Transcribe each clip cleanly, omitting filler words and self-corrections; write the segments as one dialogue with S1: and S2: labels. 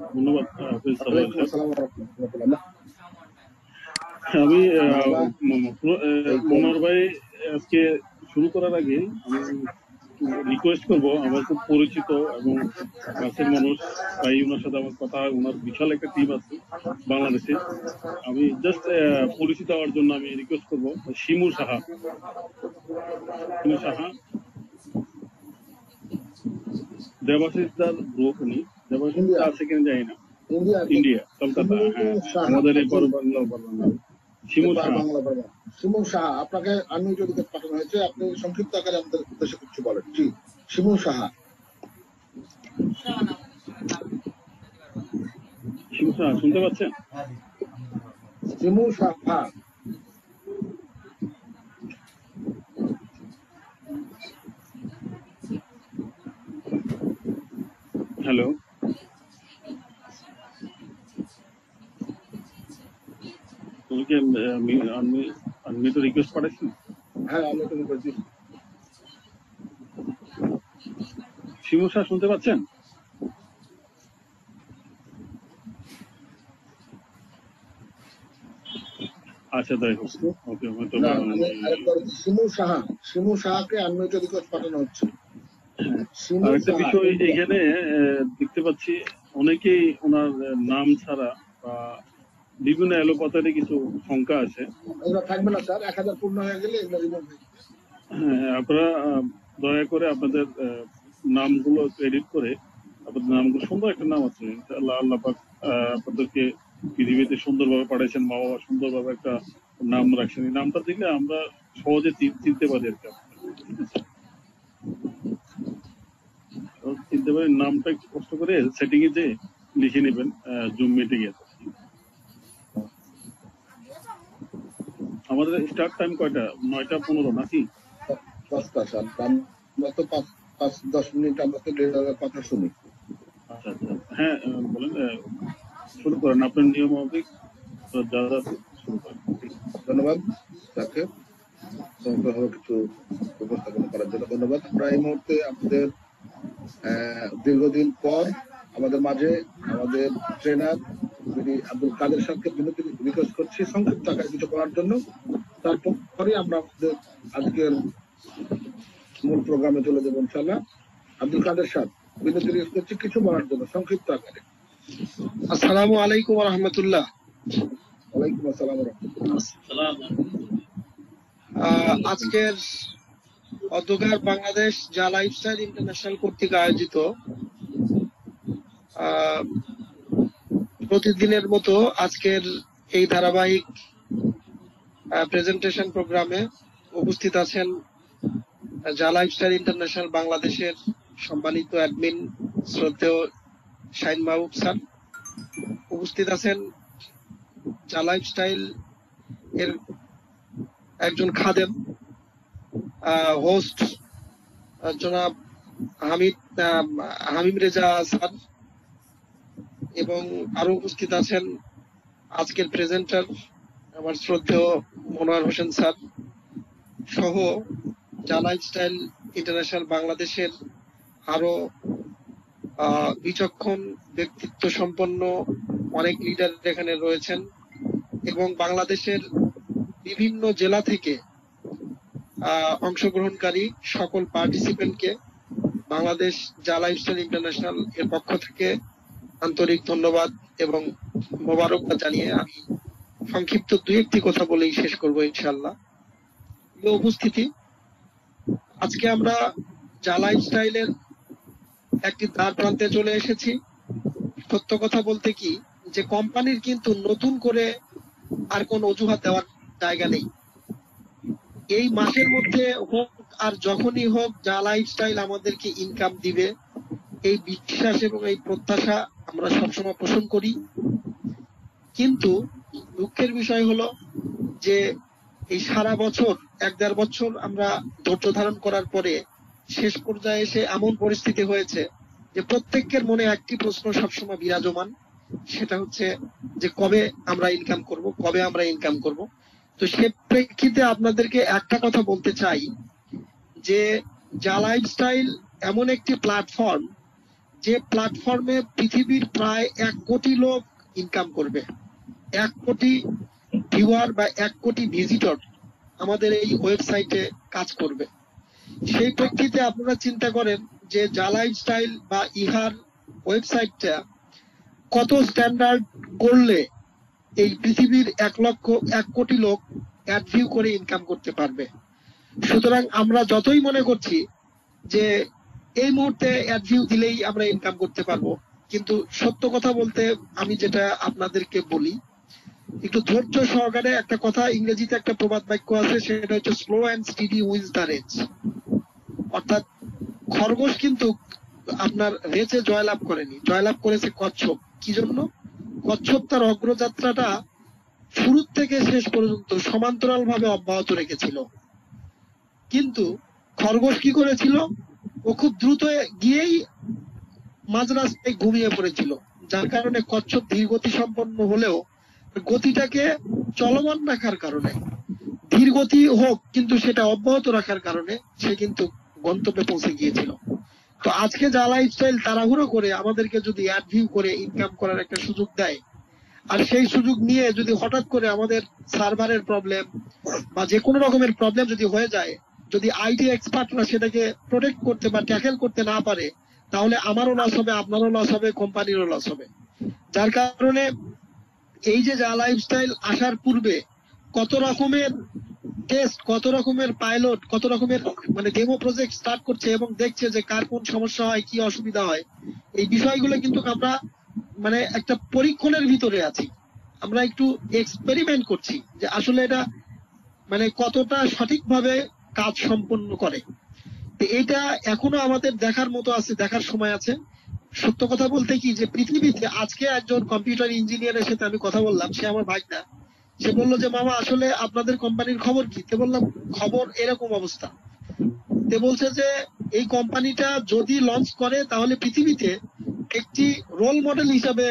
S1: ধন্যবাদ হাফেজ সালাম
S2: ওয়ালাইকুম আসসালাম ওয়া রাহমাতুল্লাহ।
S1: আমি
S2: এই যে
S1: মনোহর ভাই, আজকে শুরু করার আগে আমি রিকোয়েস্ট করবো, আমার খুব পরিচিত এবং কাছের মানুষ, তাই ওনার সাথে আমার কথা হয়। ওনার বিশাল একটা টিম আছে বাংলাদেশে। আমি জাস্ট পরিচিত হওয়ার জন্য আমি রিকোয়েস্ট করবো শিমু সাহা। শিমু সাহা দেবাশিসদার গ্রুপ, উনি দেবাশিস
S2: ইন্ডিয়া
S1: আছে কিনা জানি না,
S2: ইন্ডিয়া
S1: ইন্ডিয়া কলকাতা। হ্যাঁ,
S2: সাহা,
S1: আমাদের এই
S2: জি,
S1: বাংলা শিমু সাহা।
S2: বাংলা বাংলা শিমু সাহা, আপনাকে আনমিউট রিকোয়েস্ট পাঠানো হয়েছে। আপনি সংক্ষিপ্ত আকারে আমাদের উদ্দেশ্যে কিছু বলেন। জি, শিমু সাহা।
S1: শিমু সাহা শুনতে পাচ্ছেন?
S2: শিমু সাহা,
S1: হ্যালো, তুমি কি আমি তো রিকোয়েস্ট পাঠাচ্ছি।
S2: হ্যাঁ আমি তো বলছি।
S1: শিমু সাহা শুনতে পাচ্ছেন? আচ্ছা, তাই হোক। ওকে, হয়তো
S2: না, আমি আরেকবার শিমু সাহা, শিমু সাহাকে আনমিউট রিকোয়েস্ট পাঠানো হচ্ছে। শিমু
S1: আরেকটা
S2: সাহা,
S1: বিষয়
S2: ইন্ডিয়া।
S1: এখানে দেখতে পাচ্ছি, অনেকেই ওনার নাম ছাড়া বা বিভিন্ন এলোপাতারি কিছু সংখ্যা আছে।
S2: এগুলো থাকবে না স্যার, 1000 পূর্ণ হয়ে গেলে এগুলো রিমুভ হয়ে যাবে।
S1: হ্যাঁ, আপনারা দয়া করে আপনাদের নামগুলো এডিট করে, আপনাদের নামগুলো, সুন্দর একটা নাম আছে ইনশাআল্লাহ, আল্লাহ পাক আপনাদেরকে পৃথিবীতে সুন্দরভাবে পাঠাইছেন, মা বাবা সুন্দরভাবে একটা নাম রাখছেন। এই নামটা দেখলে আমরা সহজে চিনতে পারি আর কি। ঠিক আছে, চিনতে পারি। নামটা একটু কষ্ট করে সেটিং এ যে লিখে নেবেন জুম মিটিং এ। আমাদের স্টার্ট টাইম কয়টা? 9:15 নাকি?
S2: 10টা স্যার, আমরা তো 5-10 মিনিট আমরা তো কথা শুনি।
S1: আচ্ছা আচ্ছা, হ্যাঁ, বলেন, শুরু করেন আপনার নিয়ম মাফিক যা যা শুরু করেন।
S2: ধন্যবাদ তাকে সমগ্রভাবে কিছু উপস্থাপনা করার জন্য ধন্যবাদ। আমরা এই মুহূর্তে আপনাদের দীর্ঘদিন পর আমাদের মাঝে আমাদের ট্রেনার যিনি আব্দুল কাদের সাহেবকে বিনতি রিকোয়েস্ট করছি সংক্ষিপ্ত আকারে কিছু করার জন্য। তারপরে আমরা আমাদের আজকের মূল প্রোগ্রামে চলে যাবো ইনশাআল্লাহ। আব্দুল কাদের সাহেব, বিনতি রিকোয়েস্ট করছি কিছু বলার জন্য সংক্ষিপ্ত আকারে।
S3: আসসালামু আলাইকুম ওয়া রাহমাতুল্লাহ।
S2: ওয়ালাইকুম আসসালাম ওয়া রাহমাতুল্লাহ।
S3: আজকের অন্ধকার বাংলাদেশ যা লাইফস্টাইল ইন্টারন্যাশনাল কর্তৃক আয়োজিত প্রতিদিনের মতো আজকের এই ধারাবাহিক প্রেজেন্টেশন প্রোগ্রামে উপস্থিত আছেন যা লাইফস্টাইল ইন্টারন্যাশনাল বাংলাদেশের সম্মানিত অ্যাডমিন শ্রদ্ধেয় শাহিন মাহবুব স্যার। উপস্থিত আছেন যা লাইফস্টাইল এর একজন খাদেম হোস্ট জনাব হামিম রেজা স্যার, এবং আরো উপস্থিত আছেন আজকের প্রেজেন্টার আমার শ্রদ্ধেয় মনোয়ার হোসেন স্যার সহ যা লাইফস্টাইল ইন্টারন্যাশনাল বাংলাদেশের আরো বিচক্ষণ ব্যক্তিত্ব সম্পন্ন অনেক লিডার এখানে রয়েছেন, এবং বাংলাদেশের বিভিন্ন জেলা থেকে অংশগ্রহণকারী সকল পার্টিসিপেন্টকে বাংলাদেশ যা লাইফস্টাইল ইন্টারন্যাশনাল এর পক্ষ থেকে আন্তরিক ধন্যবাদ এবং মোবারকবাদ জানিয়ে আমি সংক্ষিপ্ত দুই একটি কথা বলেই শেষ করব ইনশাআল্লাহ। উপস্থিতি, আজকে আমরা যা লাইফস্টাইলের একটি দ্বার প্রান্তে চলে এসেছি। সত্য কথা বলতে কি, যে কোম্পানির কিন্তু নতুন করে আর কোন অজুহাত দেওয়ার জায়গা নেই। এই মাসের মধ্যে হোক আর যখনই হোক যা লাইফস্টাইল আমাদেরকে ইনকাম দিবে, এই বিশ্বাস এবং এই প্রত্যাশা আমরা সবসময় পোষণ করি। কিন্তু দুঃখের বিষয় হলো যে এই সারা বছর 1-1.5 বছর আমরা ধৈর্য ধারণ করার পরে শেষ পর্যায়ে এসে এমন পরিস্থিতি হয়েছে যে প্রত্যেকের মনে একটি প্রশ্ন সবসময় বিরাজমান, সেটা হচ্ছে যে কবে আমরা ইনকাম করব, কবে আমরা ইনকাম করব। তো সে প্রেক্ষিতে আপনাদেরকে একটা কথা বলতে চাই যে যা লাইফস্টাইল এমন একটি প্ল্যাটফর্ম যে প্ল্যাটফর্মে পৃথিবীর প্রায় 1 কোটি লোক ইনকাম করবে, 1 কোটি ভিউয়ার বা 1 কোটি ভিজিটর আমাদের এই ওয়েবসাইটে কাজ করবে। সেই প্রেক্ষিতে আপনারা চিন্তা করেন যে জা লাইফস্টাইল বা ইহার ওয়েবসাইটটা কত স্ট্যান্ডার্ড করলে এই পৃথিবীর 1 কোটি লোক অ্যাড ভিউ করে ইনকাম করতে পারবে। সুতরাং আমরা যতই মনে করছি যে এই মুহূর্তে অ্যাড ভিউ দিলেই আমরা ইনকাম করতে পারবো, কিন্তু সত্য কথা বলতে আমি যেটা আপনাদেরকে বলি, একটু ধৈর্য সহকারে, একটা কথা ইংরেজিতে একটা প্রবাদ বাক্য আছে, সেটা হচ্ছে slow and steady wins the race. অর্থাৎ খরগোশ কিন্তু আপনার রেসে জয়লাভ করেনি, জয়লাভ করেছে কচ্ছপ। কি জন্য? কচ্ছপ তার অগ্রযাত্রাটা শুরু থেকে শেষ পর্যন্ত সমান্তরাল ভাবে অব্যাহত রেখেছিল, কিন্তু খরগোশ কি করেছিল? ও খুব দ্রুত গিয়েই মাঝ রাস্তায় ঘুমিয়ে পড়েছিল, যার কারণে কচ্ছপ ধীরগতি সম্পন্ন হলেও গতিটাকে চলমান রাখার কারণে, ধীর গতি হোক কিন্তু সেটা অব্যাহত রাখার কারণে সে কিন্তু গন্তব্যে পৌঁছে গিয়েছিল। তো আজকে জা লাইফস্টাইল তাড়াহুড়ো করে আমাদেরকে যদি অ্যাড ভিউ করে ইনকাম করার একটা সুযোগ দেয়, আর সেই সুযোগ নিয়ে যদি হঠাৎ করে আমাদের সার্ভারের প্রবলেম বা যে কোনো রকমের প্রবলেম যদি হয়ে যায়, যদি আইটি এক্সপার্টরা সেটাকে প্রোটেক্ট করতে বা ট্যাকেল করতে না পারে, তাহলে আমারও লস হবে, আপনারও লস হবে, কোম্পানিরও লস হবে। যার কারণে এই যে জা লাইফস্টাইল আসার পূর্বে কত রকমের টেস্ট, কত রকমের পাইলট, কত রকমের মানে ডেমো প্রজেক্ট স্টার্ট করছে এবং দেখছে যে কার কোন সমস্যা হয়, কি অসুবিধা হয়, এই বিষয়গুলো কিন্তু আমরা মানে একটা পরীক্ষণের ভিতরে আছি। আমরা একটু এক্সপেরিমেন্ট করছি যে আসলে এটা মানে কতটা সঠিকভাবে কাজ সম্পন্ন করে। তো এটা এখনো আমাদের দেখার মতো আছে, দেখার সময় আছে। সত্য কথা বলতে কি, যে পৃথিবীতে আজকে একজন কম্পিউটার ইঞ্জিনিয়ারের সাথে আমি কথা বললাম, সে আমার ভাইটা, সে বললো যে মামা আসলে আপনাদের কোম্পানির খবর কি? তে বললাম খবর এরকম অবস্থা। তে বলছে যে এই কোম্পানিটা যদি লঞ্চ করে তাহলে পৃথিবীতে একটি রোল মডেল হিসাবে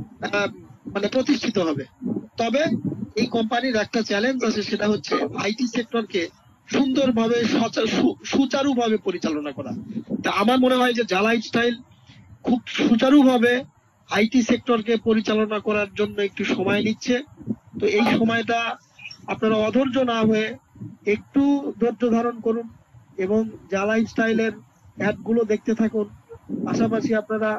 S3: মানে প্রতিষ্ঠিত হবে। তবে এই কোম্পানির একটা চ্যালেঞ্জ আছে, সেটা হচ্ছে আইটি সেক্টরকে সুন্দরভাবে সুচারুভাবে পরিচালনা করা। তা আমার মনে হয় যে জা লাইফস্টাইল খুব সুচারুভাবে আইটি সেক্টরকে পরিচালনা করার জন্য একটু সময় নিচ্ছে। তো এই সময়টা আপনারা অধৈর্য না হয়ে একটু ধৈর্য ধারণ করুন এবং জা লাইফস্টাইলের অ্যাড গুলো দেখতে থাকুন। পাশাপাশি আপনারা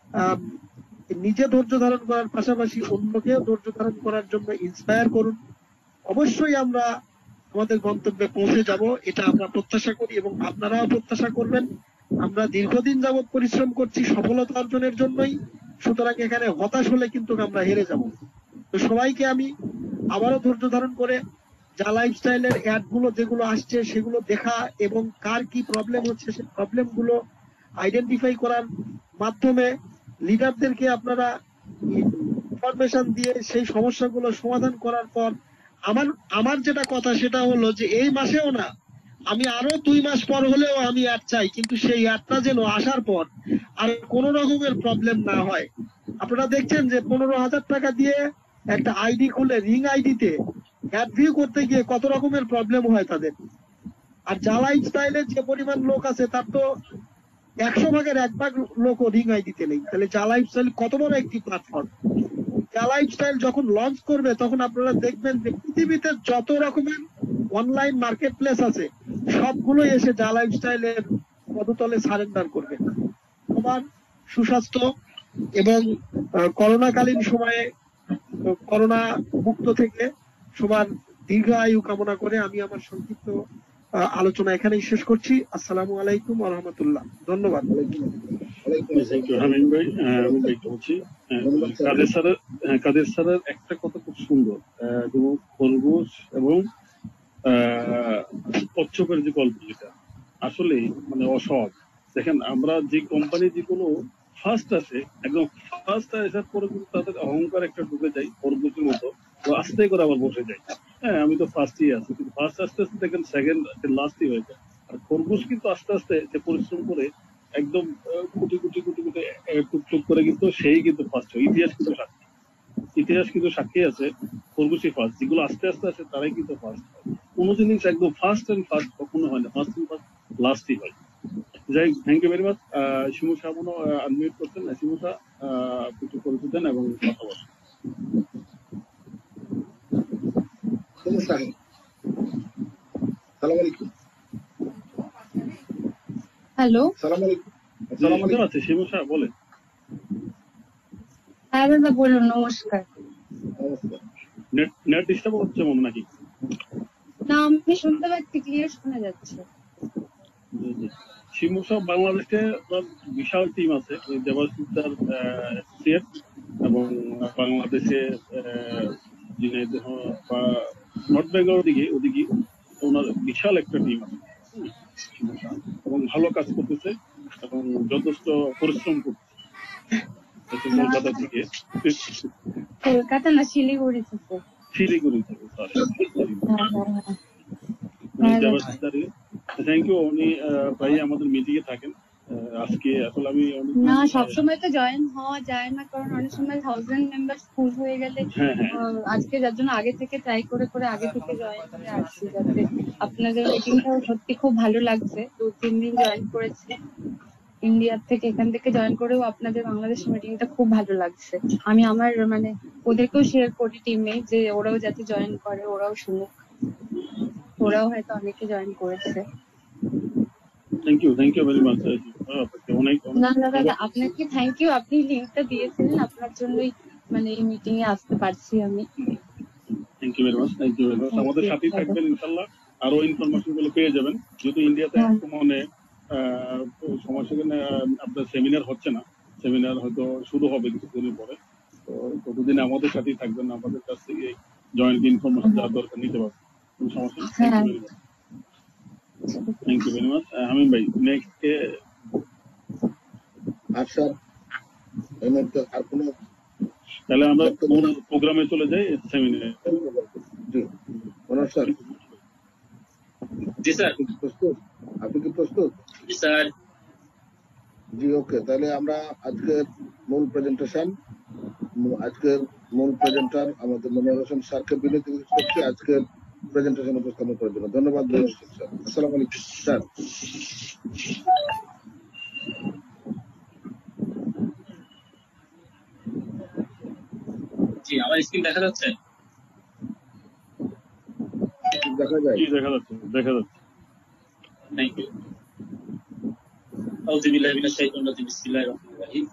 S3: নিজে ধৈর্য ধারণ করার পাশাপাশি অন্যকেও ধৈর্য ধারণ করার জন্য ইন্সপায়ার করুন। অবশ্যই আমরা আমাদের গন্তব্যে পৌঁছে যাব, এটা আমরা প্রত্যাশা করি এবং আপনারাও প্রত্যাশা করবেন। আমরা দীর্ঘদিন যাবৎ পরিশ্রম করছি সফলতা অর্জনের জন্যই, সুতরাং এখানে হতাশ হলে কিন্তু আমরা হেরে যাব। তো সবাইকে আমি আবারও ধৈর্য ধারণ করে জা লাইফস্টাইলের অ্যাড গুলো যেগুলো আসছে সেগুলো দেখা এবং কার কি প্রবলেম হচ্ছে সেই প্রবলেম গুলো আইডেন্টিফাই করার মাধ্যমে লিডারদেরকে আপনারা ইনফরমেশন দিয়ে সেই সমস্যাগুলো সমাধান করার পর আমার যেটা কথা সেটা হলো যে এই মাসেও না, আমি আরো 2 মাস পর হলেও আমি অ্যাড চাই, কিন্তু সেই অ্যাডটা যেন আসার পর আর কোন রকমের প্রবলেম না হয়। আপনারা দেখছেন যে 15,000 টাকা দিয়ে একটা আইডি খুলে রিং আইডিতে অ্যাড ভিউ করতে গিয়ে কত রকমের প্রবলেম হয় তাদের। আর জা লাইফস্টাইলের যে পরিমাণ লোক আছে তার তো 100 ভাগের 1 ভাগ লোকও রিং আইডিতে নেই। তাহলে জা লাইফস্টাইল কত বড় একটি প্ল্যাটফর্ম। জা লাইফস্টাইল যখন লঞ্চ করবে তখন আপনারা দেখবেন যে পৃথিবীতে যত রকমের অনলাইন মার্কেট প্লেস আছে সবগুলোই এসে জা লাইফস্টাইলের পদতলে সারেন্ডার করবে। সবার সুস্বাস্থ্য এবং করোনাকালীন সময়ে করোনা মুক্ত থেকে সবার দীর্ঘ আয়ু কামনা করে আমি আমার সংক্ষিপ্ত আলোচনা এখানেই শেষ করছি। আসসালামু আলাইকুম ওয়া রাহমাতুল্লাহ। ধন্যবাদ।
S1: থ্যাংক ইউ হামিম ভাই। আমি ভাইটা বলছি কাদের স্যারের একটা কথা খুব সুন্দর, যেমন খরগোশ এবং কচ্ছপের যে গল্প, যেটা আসলে মানে অসৎ। দেখেন আমরা যে কোম্পানি যে কোনো ফার্স্ট আছে, একদম ফার্স্ট আসার পরে কিন্তু তাদের অহংকার একটা ঢুকে যায় খরগোশের মতো, তো আস্তে করে আবার বসে যায়। হ্যাঁ আমি তো ফার্স্টই আছি, কিন্তু ফার্স্ট আস্তে আস্তে দেখেন সেকেন্ড লাস্টই হয়ে যায়। আর খরগোশ কিন্তু আস্তে আস্তে যে পরিশ্রম করে একদম কোটি কোটি কোটি কোটি টুকটুক করে কিন্তু সেই কিন্তু ফার্স্ট হয়। ইতিহাস কিন্তু সাক্ষী আছে খরগোশই ফার্স্ট, যেগুলো আস্তে আস্তে আছে তারাই কিন্তু ফার্স্ট হয়। কোনো জিনিস একদম ফার্স্ট এন্ড ফার্স্ট কখনো হয় না, ফার্স্ট এন্ড ফার্স্ট লাস্টই হয়। যাই, thank you very much. Shimu Shah মনে আনমিউট করছেন না, শিমু শাহ কিছু পরিচিত দেন এবং কথা বলেন।
S2: সালাম আলাইকুম।
S4: হ্যালো,
S2: সালাম আলাইকুম।
S1: শুনতে পাচ্ছি, শিমু শাহ বলেন।
S4: হ্যাঁ দাদা বলুন, নমস্কার।
S2: নমস্কার।
S1: নেট ডিস্টার্ব হচ্ছে মনে নাকি?
S4: না, আমি শুনতে পাচ্ছি, ক্লিয়ার শোনা যাচ্ছে।
S1: শিমু শাহ বাংলাদেশে আপনার বিশাল টিম আছে, দেবাশিসদার অ্যাসোসিয়েট এবং বাংলাদেশে ঝিনাইদহ বা নর্থ বেঙ্গল ওদিকে ওনার বিশাল একটা টিম আছে শিমু শাহ, এবং ভালো কাজ করতেছে এবং যথেষ্ট পরিশ্রম করতেছে কলকাতা থেকে,
S4: কলকাতা না, শিলিগুড়ি থেকে।
S1: শিলিগুড়ি থেকে, সরি।
S4: হ্যাঁ,
S1: দেবাশিসদার থ্যাংক ইউ। উনি প্রায় আমাদের মিটিং এ থাকেন। আজকে আসলে আমি
S4: না, সবসময় তো জয়েন হওয়া যায় না, কারণ অনেক সময় 1000 মেম্বার ফুল হয়ে গেলে আজকে যার জন্য আগে থেকে ট্রাই করে আগে থেকে জয়েন করে আসছি, যাতে আপনাদের মিটিংটাও সত্যি খুব ভালো লাগছে। 2-3 দিন জয়েন করেছি ইন্ডিয়ার থেকে, এখান থেকে জয়েন করেও আপনাদের বাংলাদেশ মিটিংটা খুব ভালো লাগছে। আমি আমার মানে ওদেরকেও শেয়ার করি টিমে, যে ওরাও যাতে জয়েন করে, ওরাও শুনুক, ওরাও হয়তো অনেকে জয়েন করেছে।
S1: Thank you very much. অনেক
S4: না দাদা, আপনাকে থ্যাংক ইউ, আপনি লিঙ্কটা দিয়েছিলেন, আপনার জন্যই মানে এই মিটিং এ আসতে পারছি আমি।
S1: Thank you very much. আমাদের সাথেই থাকবেন ইনশাল্লাহ, আরো ইনফরমেশন গুলো পেয়ে যাবেন। যেহেতু ইন্ডিয়াতে মানে সময় সেখানে আপনার সেমিনার হচ্ছে না, সেমিনার হয়তো শুরু হবে কিছুদিনের পরে, তো ততদিন আমাদের সাথেই থাকবেন, আমাদের কাছ থেকে জয়েন্ট ইনফরমেশন যা দরকার নিতে পারবেন, কোনো সমস্যা নেই। Thank you very much. Hamim ভাই, নেক্সট
S2: আচ্ছা, এই মুহূর্তে আর কোনো,
S1: তাহলে আমরা প্রোগ্রামে চলে যাই, সেমিনারে।
S2: জি মনোজ স্যার।
S5: জি স্যার।
S2: প্রস্তুত? আপনি কি প্রস্তুত?
S5: জি স্যার।
S2: জি ওকে, তাহলে আমরা আজকের মূল প্রেজেন্টার আমাদের মনোহর হোসেন স্যারকে বিনীত করছি আজকের প্রেজেন্টেশন উপস্থাপন করার জন্য। ধন্যবাদ স্যার। আসসালামু আলাইকুম স্যার।
S5: জি, আমার স্ক্রিন দেখা যাচ্ছে?
S2: দেখা যায়?
S1: জি, দেখা যাচ্ছে।
S5: Thank you. আউযুবিল্লাহি মিনাশ শাইতানির রাজিম। বিসমিল্লাহির রহমানির রহিম।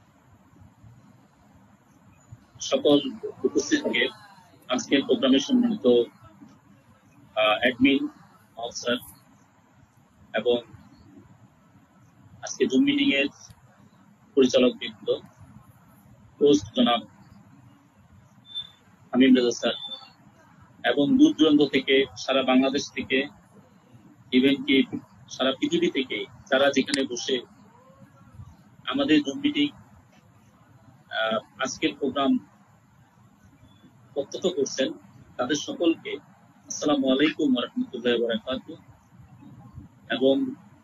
S5: সকল উপস্থিতকে আজকের প্রোগ্রামের সম্মানিত অ্যাডমিন স্যার এবং আজকে জুম মিটিং এর পরিচালক বৃন্দ, হোস্ট জনাব হামিম রেজা স্যার, এবং দূর দূরান্ত থেকে, সারা বাংলাদেশ থেকে, ইভেন কি সারা পৃথিবী থেকে যারা যেখানে বসে আমাদের জুম মিটিং আজকের প্রোগ্রাম প্রত্যক্ষ করছেন, তাদের সকলকে আসসালামু আলাইকুম ওয়া রাহমাতুল্লাহি ওয়া বারাকাতুহু। এবং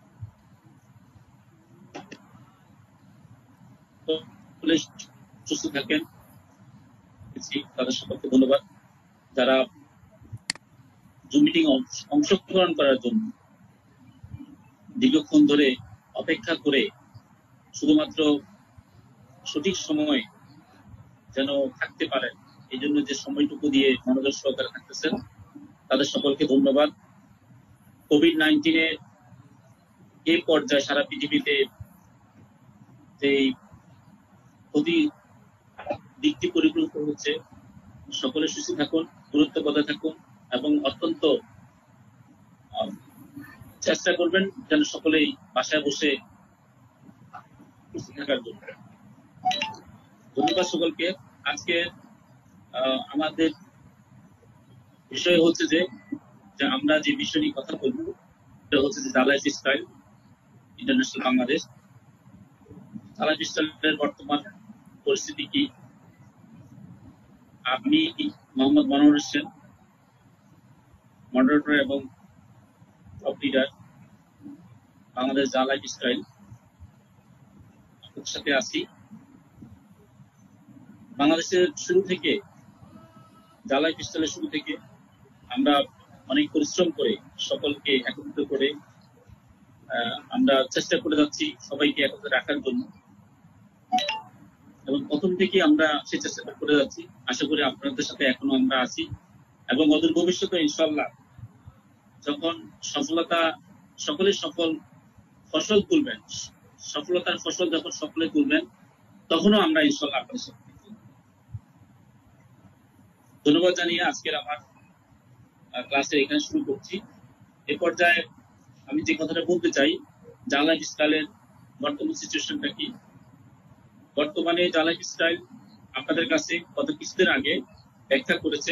S5: সুস্থ থাকেন, তাদের সকলকে ধন্যবাদ। যারা জুম মিটিং অংশগ্রহণ করার জন্য দীর্ঘক্ষণ ধরে অপেক্ষা করে শুধুমাত্র সঠিক সময় যেন থাকতে পারেন, এই জন্য যে সময়টুকু দিয়ে মনোযোগ সহকারে থাকতেছেন, তাদের সকলকে ধন্যবাদ। কোভিড-19 এই পর্যায়ে সারা পৃথিবীতে যে ক্ষতি দিকটি পরিকল্পিত হচ্ছে, সকলে সুস্থ থাকুন, দূরত্ব বজায় থাকুন এবং অত্যন্ত চেষ্টা করবেন যেন সকলেই বাসায় বসে সুস্থ থাকার জন্য। ধন্যবাদ সকলকে। আজকে আমাদের বিষয় হচ্ছে যে আমরা যে বিষয় নিয়ে কথা বলবো সেটা হচ্ছে যে life style international Bangladesh. Life স্টাইলের বর্তমান পরিস্থিতি কি? আমি মোহাম্মদ মনোহর হোসেন, মডারেটর এবং top leader Bangladesh life style, আপনাদের সাথে আছি। বাংলাদেশের শুরু থেকে, লাইফ স্টাইলের শুরু থেকে আমরা অনেক পরিশ্রম করে সকলকে একত্রিত করে আমরা চেষ্টা করে যাচ্ছি সবাইকে একত্রে রাখার জন্য, এবং প্রথম থেকে আমরা সেই চেষ্টাটা করে যাচ্ছি। আশা করি আপনাদের সাথে এখনো আমরা আছি, এবং অদূর ভবিষ্যতে ইনশাল্লাহ যখন সফলতা সকলে সফল ফসল তুলবেন, সফলতার ফসল যখন সকলে তুলবেন, তখনও আমরা ইনশাল্লাহ আপনাদের সাথে থাকবো। ধন্যবাদ জানিয়ে আজকের আমার ক্লাসে এখানে শুরু করছি। এ পর্যায়ে আমি যে কথাটা বলতে চাই, জাল লাইফস্টাইলের বর্তমান সিচুয়েশনটা কি। বর্তমানে জাল লাইফস্টাইল আপনাদের কাছে গত কিছুদিন আগে ব্যাখ্যা করেছে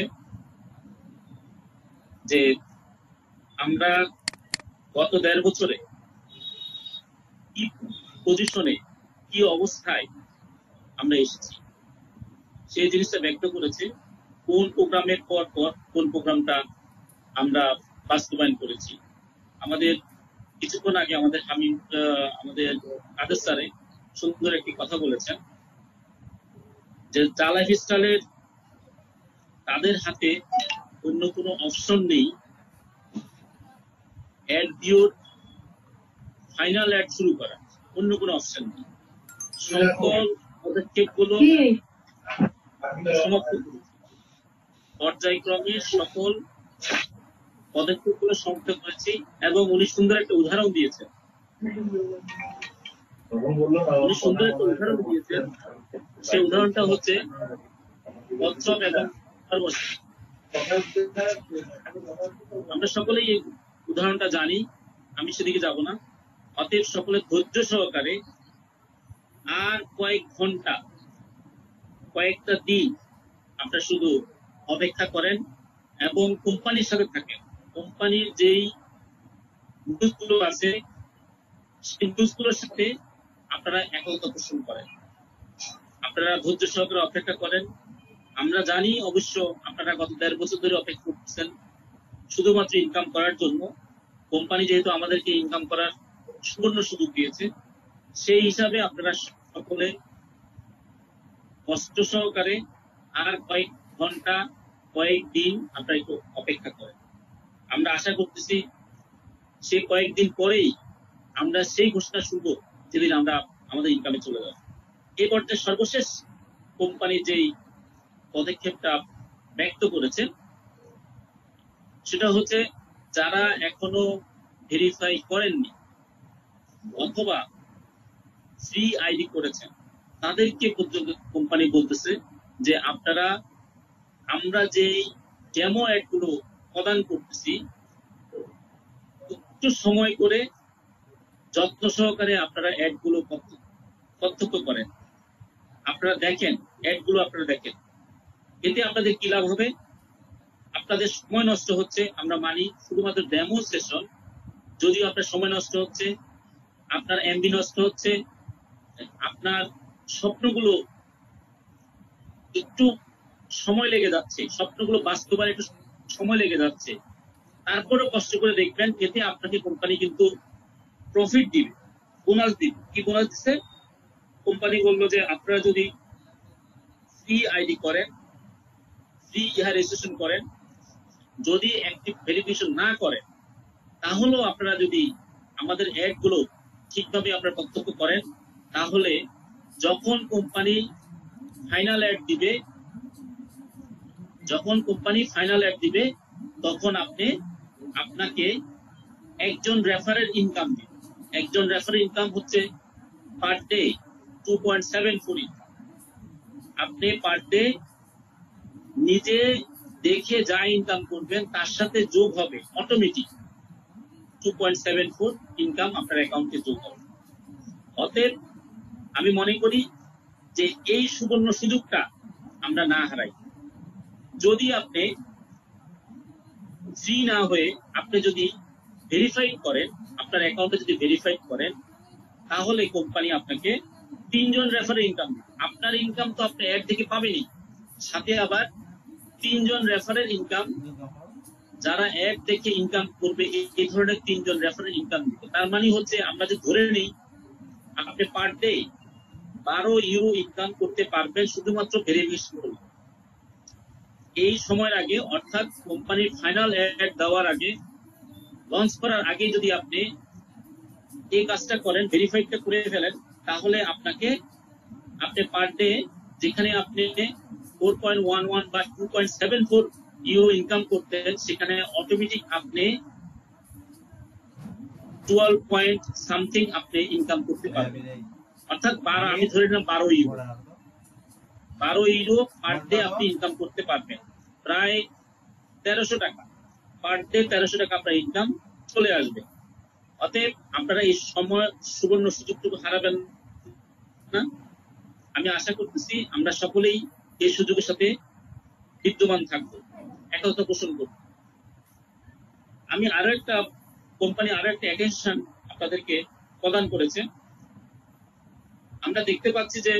S5: যে আমরা গত 1.5 বছরে কি পজিশনে, কি অবস্থায় আমরা এসেছি, সেই জিনিসটা ব্যক্ত করেছে। কোন প্রোগ্রামের পর পর কোন প্রোগ্রামটা আমরা বাস্তবায়ন করেছি। আমাদের কিছুক্ষণ আগে আমাদের আমাদের কাদের স্যারে সুন্দর একটি কথা বলেছেন যে জাল লাইফস্টাইলের তাদের হাতে অন্য কোনো অপশন নেই, অ্যাড ভিউর ফাইনাল অ্যাড শুরু করা, অন্য কোনো অপশন নেই। সকল পদক্ষেপগুলো সমাপ্ত করেছে, পর্যায়ক্রমে সকল পদক্ষেপগুলো সমাপ্ত করেছি। এবং উনি সুন্দর একটা উদাহরণ দিয়েছেন, সেই উদাহরণটা হচ্ছে কচ্ছপ এবং খরগোশ। আমরা সকলেই এই উদাহরণটা জানি, আমি সেদিকে যাব না। অতএব সকলে ধৈর্য সহকারে আর কয়েক ঘন্টা, কয়েকটা দিন আপনারা শুধু অপেক্ষা করেন এবং কোম্পানির সাথে থাকেন। কোম্পানির যেই নিউজগুলো আছে সেই নিউজগুলোর সাথে আপনারা একতা পোষণ করেন, আপনারা ধৈর্য সহকারে অপেক্ষা করেন। আমরা জানি অবশ্য আপনারা গত 1.5 বছর ধরে অপেক্ষা করতেছেন শুধুমাত্র ইনকাম করার জন্য। কোম্পানি যেহেতু আমাদেরকে ইনকাম করার সুবর্ণ সুযোগ দিয়েছে, সেই হিসাবে আপনারা সকলে কষ্ট সহকারে আর কয়েক ঘন্টা, কয়েক দিন আপনারা একটু অপেক্ষা করেন। আমরা আশা করতেছি সেই কয়েকদিন পরেই আমরা সেই ঘোষণা শুনবো যেদিন আমরা আমাদের ইনকামে চলে যাব। এই পর্যায়ে সর্বশেষ কোম্পানি যেই পদক্ষেপটা ব্যক্ত করেছে সেটা হচ্ছে যারা এখনো ভেরিফাই করেননি অথবা ফ্রি আইডি করেছেন তাদেরকে পর্যন্ত কোম্পানি বলতেছে যে আপনারা, আমরা যে ডেমো অ্যাড গুলো প্রদান করতেছি একটু সময় করে যত্ন সহকারে আপনারা অ্যাড গুলো প্রত্যক্ষ করেন, আপনারা দেখেন, অ্যাড গুলো আপনারা দেখেন। এতে আপনাদের কি লাভ হবে? আপনাদের সময় নষ্ট হচ্ছে, আমরা মানি, শুধুমাত্র ডেমো সেশন যদিও আপনার সময় নষ্ট হচ্ছে, আপনার এমবি নষ্ট হচ্ছে, আপনার স্বপ্নগুলো একটু সময় লেগে যাচ্ছে, স্বপ্নগুলো বাস্তবায়নে একটু সময় লেগে যাচ্ছে, তারপরেও কষ্ট করে দেখবেন, এতে আপনাকে কোম্পানি কিন্তু প্রফিট দিবে, বোনাস দিবে। কি বোনাস দিচ্ছে? কোম্পানি বললো যে আপনারা যদি ফ্রি আইডি করেন, ফ্রি রেজিস্ট্রেশন করেন, যদি অ্যাক্টিভ ভেরিফিকেশন না করেন, তাহলেও আপনারা যদি আমাদের অ্যাড গুলো ঠিকভাবে আপনারা প্রত্যক্ষ করেন, তাহলে যখন কোম্পানি ফাইনাল অ্যাড দিবে, তখন আপনাকে একজন রেফারের ইনকাম দিবে। একজন রেফারের ইনকাম হচ্ছে পার ডে 2.74 ইনকাম। আপনি পার ডে নিজে দেখে যা ইনকাম করবেন তার সাথে যোগ হবে অটোমেটিক 2.74 ইনকাম আপনার অ্যাকাউন্টে যোগ হবে। অতএব আমি মনে করি যে এই সুবর্ণ সুযোগটা আমরা না হারাই। যদি আপনি ফ্রি না হয়ে আপনি যদি ভেরিফাই করেন, আপনার অ্যাকাউন্টে যদি ভেরিফাই করেন, তাহলে কোম্পানি আপনাকে 3 জন রেফারের ইনকাম দিবে। আপনার ইনকাম তো আপনি অ্যাড থেকে পাবেনই, সাথে আবার 3 জন রেফারের ইনকাম, যারা অ্যাড দেখে ইনকাম করবে এই ধরনের 3 জন রেফারের ইনকাম দিবে। তার মানে হচ্ছে আমরা যে ধরে নেই আপনি পার ডে 12 ইউরো ইনকাম করতে পারবেন শুধুমাত্র ভেরিফিকেশন করলে। এই সময়ের আগে, অর্থাৎ কোম্পানির ফাইনাল অ্যাড দেওয়ার আগে, লঞ্চ করার আগে যদি আপনি এই কাজটা করেন, ভেরিফাইডটা করে ফেলেন, তাহলে আপনি পার ডে যেখানে আপনি 4.11 বা 2.74 ইউরো ইনকাম করতেন, সেখানে অটোমেটিক আপনি 12 পয়েন্ট সামথিং আপনি ইনকাম করতে পারবেন। অর্থাৎ আমি ধরে নিলাম 12 ইউরো পার ডে আপনি ইনকাম করতে পারবেন, প্রায় 1300 টাকা পার ডে, 1300 টাকা আপনার ইনকাম চলে আসবে। অতএব আপনারা এই সময় সুবর্ণ সুযোগটুকু হারাবেন না। আমি আশা করতেছি আমরা সকলেই এই সুযোগের সাথে বিদ্যমান থাকবো, একতা পোষণ করব। আমি কোম্পানি আরো একটা এক্সটেনশন আপনাদেরকে প্রদান করেছে। আমরা দেখতে পাচ্ছি যে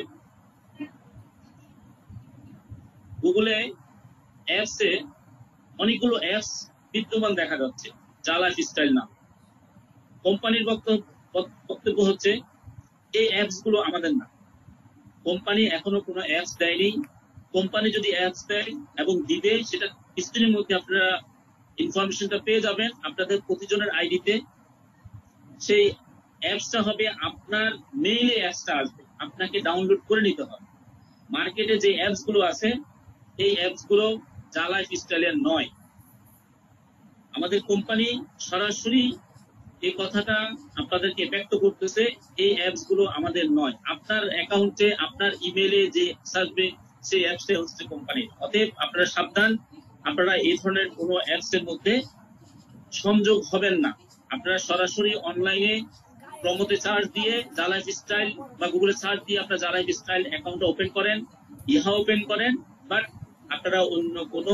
S5: গুগলে অ্যাপসে অনেকগুলো অ্যাপস বিদ্যমান দেখা যাচ্ছে, যা লাইফস্টাইল নাম। কোম্পানির বক্তব্য হচ্ছে এই অ্যাপস গুলো আমাদের না, কোম্পানি এখনো কোনো অ্যাপস দেয়নি। কোম্পানি যদি অ্যাপস দেয় এবং দিবে, সেটা কিছুদিনের মধ্যে আপনারা ইনফরমেশনটা পেয়ে যাবেন আপনাদের প্রতিজনের আইডিতে। সেই অ্যাপসটা হবে আপনার মেইলে, অ্যাপসটা আসবে, আপনাকে ডাউনলোড করে নিতে হবে। মার্কেটে যে অ্যাপস গুলো আছে, এই অ্যাপস গুলো যা লাইফস্টাইলের নয়। আমাদের কোম্পানি সরাসরি এই কথাটা আপনাদেরকে ব্যক্ত করতেছে, এই অ্যাপস গুলো আমাদের নয়। আপনার অ্যাকাউন্টে, আপনার ইমেইলে যে আসবে, সেই অ্যাপসটা হচ্ছে কোম্পানির। অতএব আপনারা সাবধান, আপনারা এই ধরনের কোনো অ্যাপস এর মধ্যে সংযোগ হবেন না। আপনারা সরাসরি অনলাইনে প্রমোতে সার্চ দিয়ে যা লাইফস্টাইল বা গুগলে সার্চ দিয়ে আপনারা যা লাইফস্টাইল অ্যাকাউন্টটা ওপেন করেন, ইহা ওপেন করেন। বাট আপনারা অন্য কোনো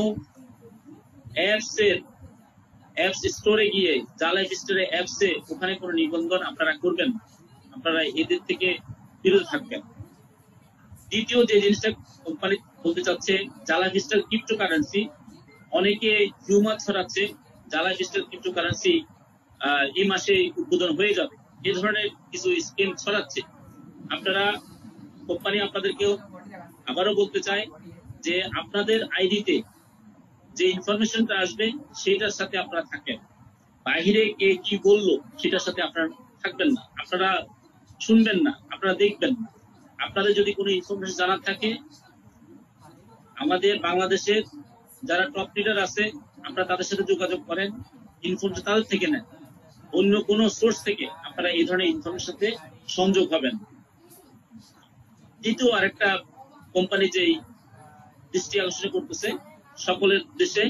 S5: অ্যাপস স্টোরে গিয়ে, যা লাইফস্টাইল অ্যাপসে, ওখানে কোনো নিবন্ধন আপনারা করবেন না। আপনারা এদের থেকে বিরত থাকবেন। দ্বিতীয় যে জিনিসটা কোম্পানি বলতে চাচ্ছে, যা লাইফস্টাইল ক্রিপ্টোকারেন্সি, অনেকে হিউমার ছড়াচ্ছে যা লাইফস্টাইল ক্রিপ্টোকারেন্সি এই মাসে উদ্বোধন হয়ে যাবে, এ ধরনের কিছু স্কিম ছড়াচ্ছে। কোম্পানি আপনাদেরকেও আবারও বলতে চায় যে আপনাদের আইডিতে যে ইনফরমেশনটা আসবে সেটার সাথে আপনারা থাকেন, বাহিরে কে কি বললো সেটার সাথে আপনারা থাকবেন না, আপনারা শুনবেন না, আপনারা দেখবেন না। আপনাদের যদি কোনো ইনফরমেশন জানার থাকে, আমাদের বাংলাদেশের যারা টপ লিডার আছে, আপনারা তাদের সাথে যোগাযোগ করেন, ইনফরমেশন তাদের থেকে নেন। অন্য কোনো সোর্স থেকে আপনারা এই ধরনের ইনফরমেশন সাথে সংযোগ হবেন। দ্বিতীয় আরেকটা কোম্পানি যেই দৃষ্টি আকর্ষণ করতেছে সকলের দেশে,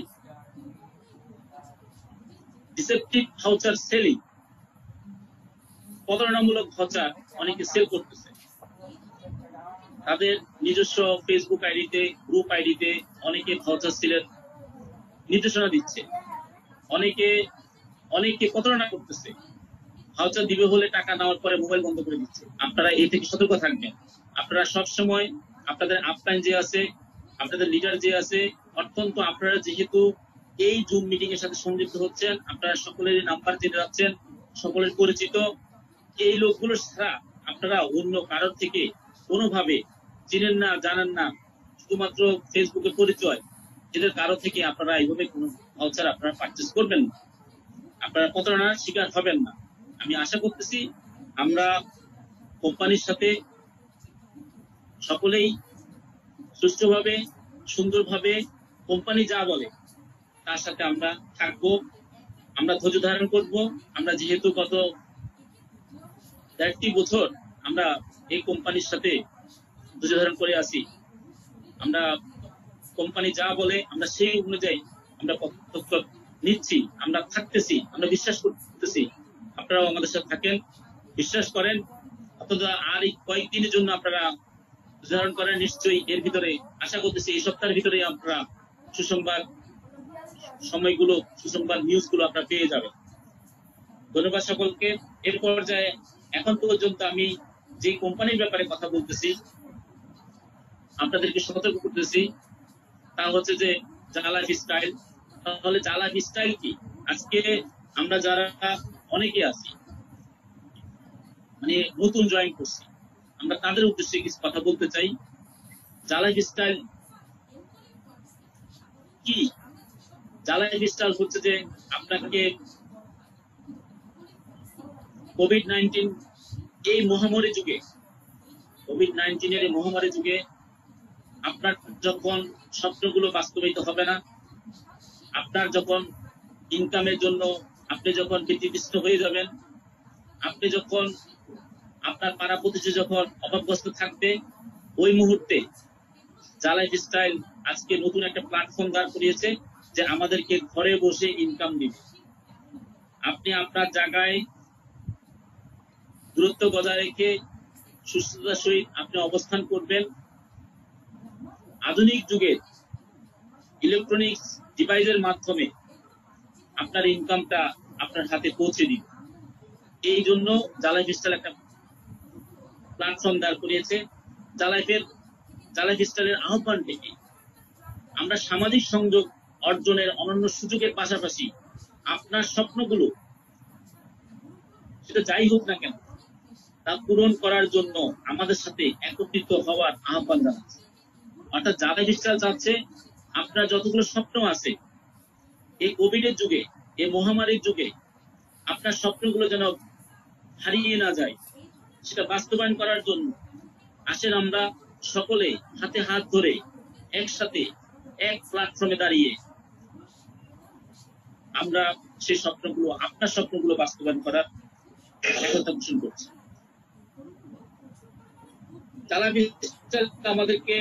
S5: ডিসেপটিভ ভাউচার সেলিং, প্রতারণামূলক ভাউচার অনেকে সেল করতেছে। তাদের নিজস্ব ফেসবুক আইডিতে, গ্রুপ আইডিতে অনেকে ভাউচার সেলের নির্দেশনা দিচ্ছে, অনেকে প্রতারণা করতেছে। ভাউচার দিবে বলে টাকা নেওয়ার পরে মোবাইল বন্ধ করে দিচ্ছে। আপনারা এই থেকে সতর্ক থাকবেন। আপনারা সবসময় আপনাদের আপলাইন যে আছে, আপনাদের লিডার যে আছে, অত্যন্ত আপনারা যেহেতু এই জুম মিটিং এর সাথে সংযুক্ত হচ্ছেন, আপনারা সকলের নাম্বার জেনে যাচ্ছেন, সকলের পরিচিত। এই লোকগুলো ছাড়া আপনারা অন্য কারোর থেকে কোনোভাবে চিনেন না, জানেন না, শুধুমাত্র ফেসবুকে পরিচয়, এদের কারো থেকে আপনারা এইভাবে কোনো ভাউচার আপনারা পারচেজ করবেন না, আপনারা প্রতারণার শিকার হবেন না। আমি আশা করতেছি আমরা কোম্পানির সাথে সকলেই সুষ্ঠুভাবে, সুন্দরভাবে কোম্পানি যা বলে তার সাথে আমরা থাকবো, আমরা ধৈর্য ধারণ করব। আমরা যেহেতু গত 1.5 বছর আমরা এই কোম্পানির সাথে ধৈর্য ধারণ করে আছি, আমরা কোম্পানি যা বলে আমরা সেই অনুযায়ী আমরা পদক্ষেপ নিচ্ছি, আমরা থাকতেছি, আমরা বিশ্বাস করতেছি। আপনারাও আমাদের সাথে থাকেন, বিশ্বাস করেন। অথবা আর এই কয়েকদিনের জন্য আপনারা ধারণ করেন, নিশ্চয়ই এর ভিতরে আশা করতেছি এই সপ্তাহের ভিতরে আপনারা সুসংবাদ নিউজগুলো আপনারা পেয়ে যাবেন। ধন্যবাদ সকলকে। এর পর্যায়ে এখন পর্যন্ত আমি যে কোম্পানির ব্যাপারে কথা বলতেছি, আপনাদেরকে সতর্ক করতেছি, তা হচ্ছে যে যা লাইফস্টাইল। তাহলে যা লাইফস্টাইল কি? আজকে আমরা যারা অনেকে আছি, মানে নতুন জয়েন করছি, আমরা তাদের উদ্দেশ্যে কিছু কথা বলতে চাই। যা লাইফস্টাইল কি? যা লাইফস্টাইল হচ্ছে যে আপনাকে কোভিড-19 এই মহামারী যুগে, কোভিড-19 এর এই মহামারী যুগে আপনার যখন স্বপ্নগুলো বাস্তবায়িত হবে না, আপনার যখন ইনকামের জন্য আপনি যখন ব্যতিব্যস্ত হয়ে যাবেন, আপনি যখন আপনার পাড়া প্রতিবেশী যখন অভাবগ্রস্ত থাকবে, ওই মুহূর্তে যা লাইফস্টাইল আজকে নতুন একটা প্ল্যাটফর্ম দাঁড় করিয়েছে যে আমাদেরকে ঘরে বসে ইনকাম দিবে। আপনি আপনার জায়গায় দূরত্ব বজায় রেখে সুস্থতার সহিত আপনি অবস্থান করবেন। আধুনিক যুগের ইলেকট্রনিক্স ডিভাইসের মাধ্যমে আপনার ইনকামটা আপনার হাতে পৌঁছে দিবে। এই জন্য যা লাইফস্টাইল একটা প্ল্যাটফর্ম দাঁড় করিয়েছে। যা লাইফস্টাইলের আহ্বান থেকে আমরা সামাজিক সংযোগ অর্জনের অনন্য সুযোগের পাশাপাশি আপনার স্বপ্নগুলো সেটা যাই হোক না কেন তা পূরণ করার জন্য আমাদের সাথে একত্রিত হওয়ার আহ্বান জানাচ্ছে। অর্থাৎ যা লাইফস্টাইল চাচ্ছে আপনার যতগুলো স্বপ্ন আছে এই কোভিডের যুগে, এই মহামারীর যুগে আপনার স্বপ্নগুলো যেন হারিয়ে না যায়, সেটা বাস্তবায়ন করার জন্য আসেন আমরা সকলে হাতে হাত ধরে একসাথে এক প্ল্যাটফর্মে দাঁড়িয়ে আমরা সেই স্বপ্নগুলো, আপনার স্বপ্নগুলো বাস্তবায়ন করার একতা পোষণ করছি। তারা আমাদেরকে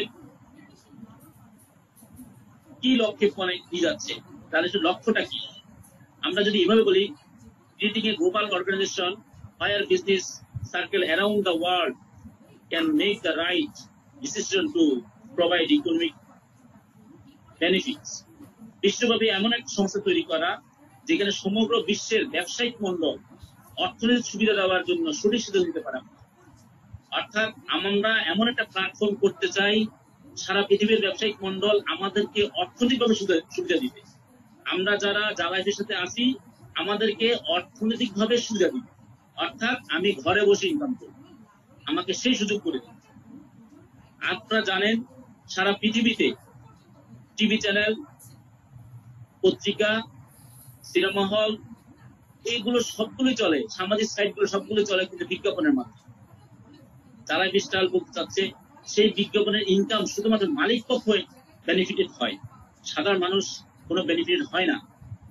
S5: কি লক্ষ্যে নিয়ে যাচ্ছে, তাহলে লক্ষ্যটা কি? আমরা যদি এভাবে বলি, creating a global organization where business circle around the world can make the right decision to provide economic benefits. বিশ্বব্যাপী এমন একটা সংস্থা তৈরি করা যেখানে সমগ্র বিশ্বের ব্যবসায়িক মণ্ডল অর্থনৈতিক সুবিধা দেওয়ার জন্য সঠিক সিদ্ধান্ত নিতে পারে। অর্থাৎ আমরা এমন একটা প্ল্যাটফর্ম করতে চাই, সারা পৃথিবীর ব্যবসায়িক মণ্ডল আমাদেরকে অর্থনৈতিকভাবে সুবিধা দিবে। আমরা যারা যা লাইফের সাথে আছি আমাদেরকে অর্থনৈতিকভাবে সুবিধা দিবে। অর্থাৎ আমি ঘরে বসে ইনকাম করব, আমাকে সেই সুযোগ করে দিন। আপনারা জানেন সারা পৃথিবীতে টিভি চ্যানেল, পত্রিকা, সিনেমা হল এইগুলো সবগুলোই চলে, সামাজিক সাইটগুলো সবগুলো চলে কিন্তু বিজ্ঞাপনের মাধ্যমে। যা লাইফস্টাইল বলতে চাচ্ছে সেই বিজ্ঞাপনের ইনকাম শুধুমাত্র মালিক পক্ষ বেনিফিটেড হয়, সাধারণ মানুষ কোনো বেনিফিট হয় না।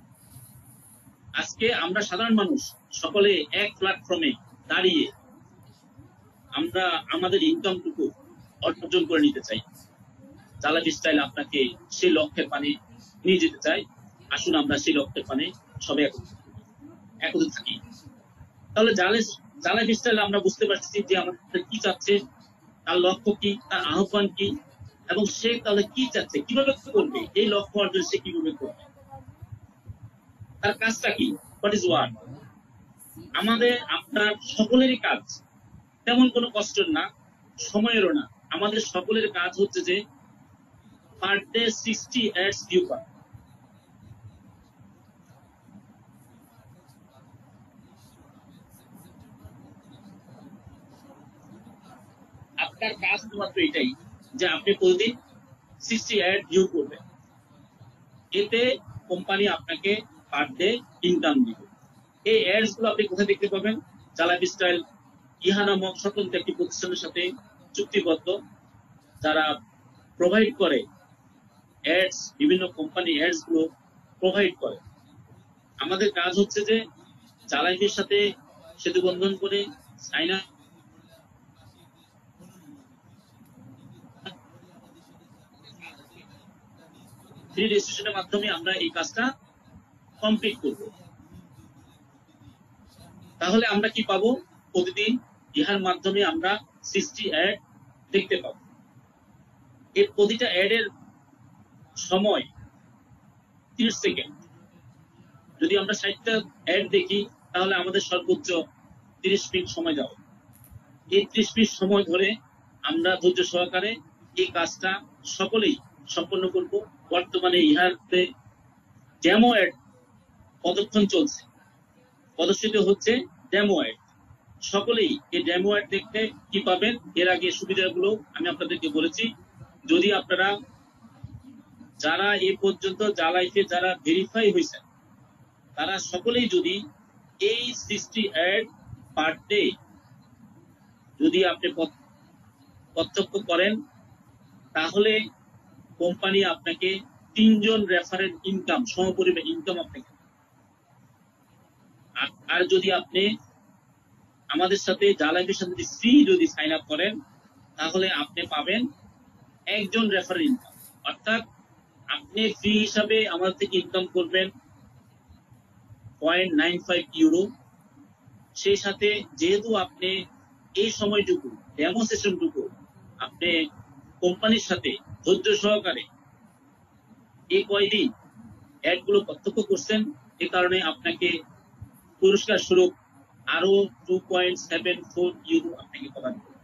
S5: আজকে আমরা সাধারণ মানুষ সকলে এক প্ল্যাটফর্মে দাঁড়িয়ে আমরা আমাদের ইনকামটুকু অর্জন করে নিতে চাই। যা লাইফস্টাইল আপনাকে সেই লক্ষ্যের পানে নিয়ে যেতে চাই। আসুন আমরা সেই লক্ষ্যের পানে সবাই একত্রিত থাকি। তাহলে যা লাইফস্টাইল আমরা বুঝতে পারছি যে আমাদের কি চাচ্ছে, তার লক্ষ্য কি, তার আহ্বান কি, এবং সে তাহলে কি চাচ্ছে, কিভাবে করবে, এই লক্ষ্য অর্জন সে কিভাবে করবে, তার কাজটা কি, হোয়াট ইজ ওয়ার্ক। আমাদের আপনার সকলেরই কাজ তেমন কোনো কষ্টের না, সময়েরও না। আমাদের সকলের কাজ হচ্ছে যে পার ডে 60 ads ভিউ করা। আপনার কাজ মাত্র এটাই যে আপনি প্রতিদিন 60 অ্যাড ভিউ করবেন। এতে কোম্পানি আপনাকে পার ডে ইনকাম দিবে। এই অ্যাডস গুলো আপনি কোথায় দেখতে পাবেন? যা লাইফস্টাইল ইহা নামক স্বতন্ত্র একটি প্রতিষ্ঠানের সাথে চুক্তিবদ্ধ, যারা প্রোভাইড করে অ্যাডস, বিভিন্ন কোম্পানি অ্যাডস গুলো প্রোভাইড করে। আমাদের কাজ হচ্ছে যে যা লাইফের সাথে সেতু বন্ধন করে সাইন আপ ফ্রি রেজিস্ট্রেশনের মাধ্যমে আমরা এই কাজটা কমপ্লিট করব। তাহলে আমরা কি পাবো? প্রতিদিন ইহার মাধ্যমে আমরা 60 অ্যাড দেখতে পাবো। এই প্রতিটা অ্যাডের সময় 30 সেকেন্ড। যদি আমরা 60টা অ্যাড দেখি তাহলে আমাদের সর্বোচ্চ 30 মিনিট সময় যাবে। এই 30 মিনিট সময় ধরে আমরা ধৈর্য সহকারে এই কাজটা সকলেই সম্পন্ন করব। বর্তমানে ইহাতে ডেমো অ্যাড কতক্ষণ চলছে, প্রদর্শিত হচ্ছে ডেমো অ্যাড। সকলেই এই ডেমো অ্যাড দেখতে কি পাবেন, এর আগে সুবিধাগুলো আমি আপনাদেরকে বলেছি। যদি আপনারা যারা এ পর্যন্ত যা লাইফে যারা ভেরিফাই হয়েছেন তারা সকলেই যদি এই 60 অ্যাড পার ডে যদি আপনি প্রত্যক্ষ করেন তাহলে কোম্পানি আপনাকে 3 জন রেফারেল ইনকাম, সমপরিমাণ ইনকাম আপনাকে। আর যদি আপনি আমাদের সাথে জালাইফের সাথে যদি ফ্রি যদি সাইন আপ করেন তাহলে আপনি পাবেন 1 জন রেফারেল ইনকাম। অর্থাৎ আপনি ফ্রি হিসাবে আমাদের থেকে ইনকাম করবেন 0.95 ইউরো। সেই সাথে যেহেতু আপনি এই সময়টুকু ডেমোনস্ট্রেশনটুকু আপনি কোম্পানির সাথে ধৈর্য সহকারে এই কয়দিন অ্যাড গুলো প্রত্যক্ষ করছেন, এ কারণে আপনাকে পুরস্কার স্বরূপ আরো 2.74 ইউরো আপনাকে প্রদান করবে।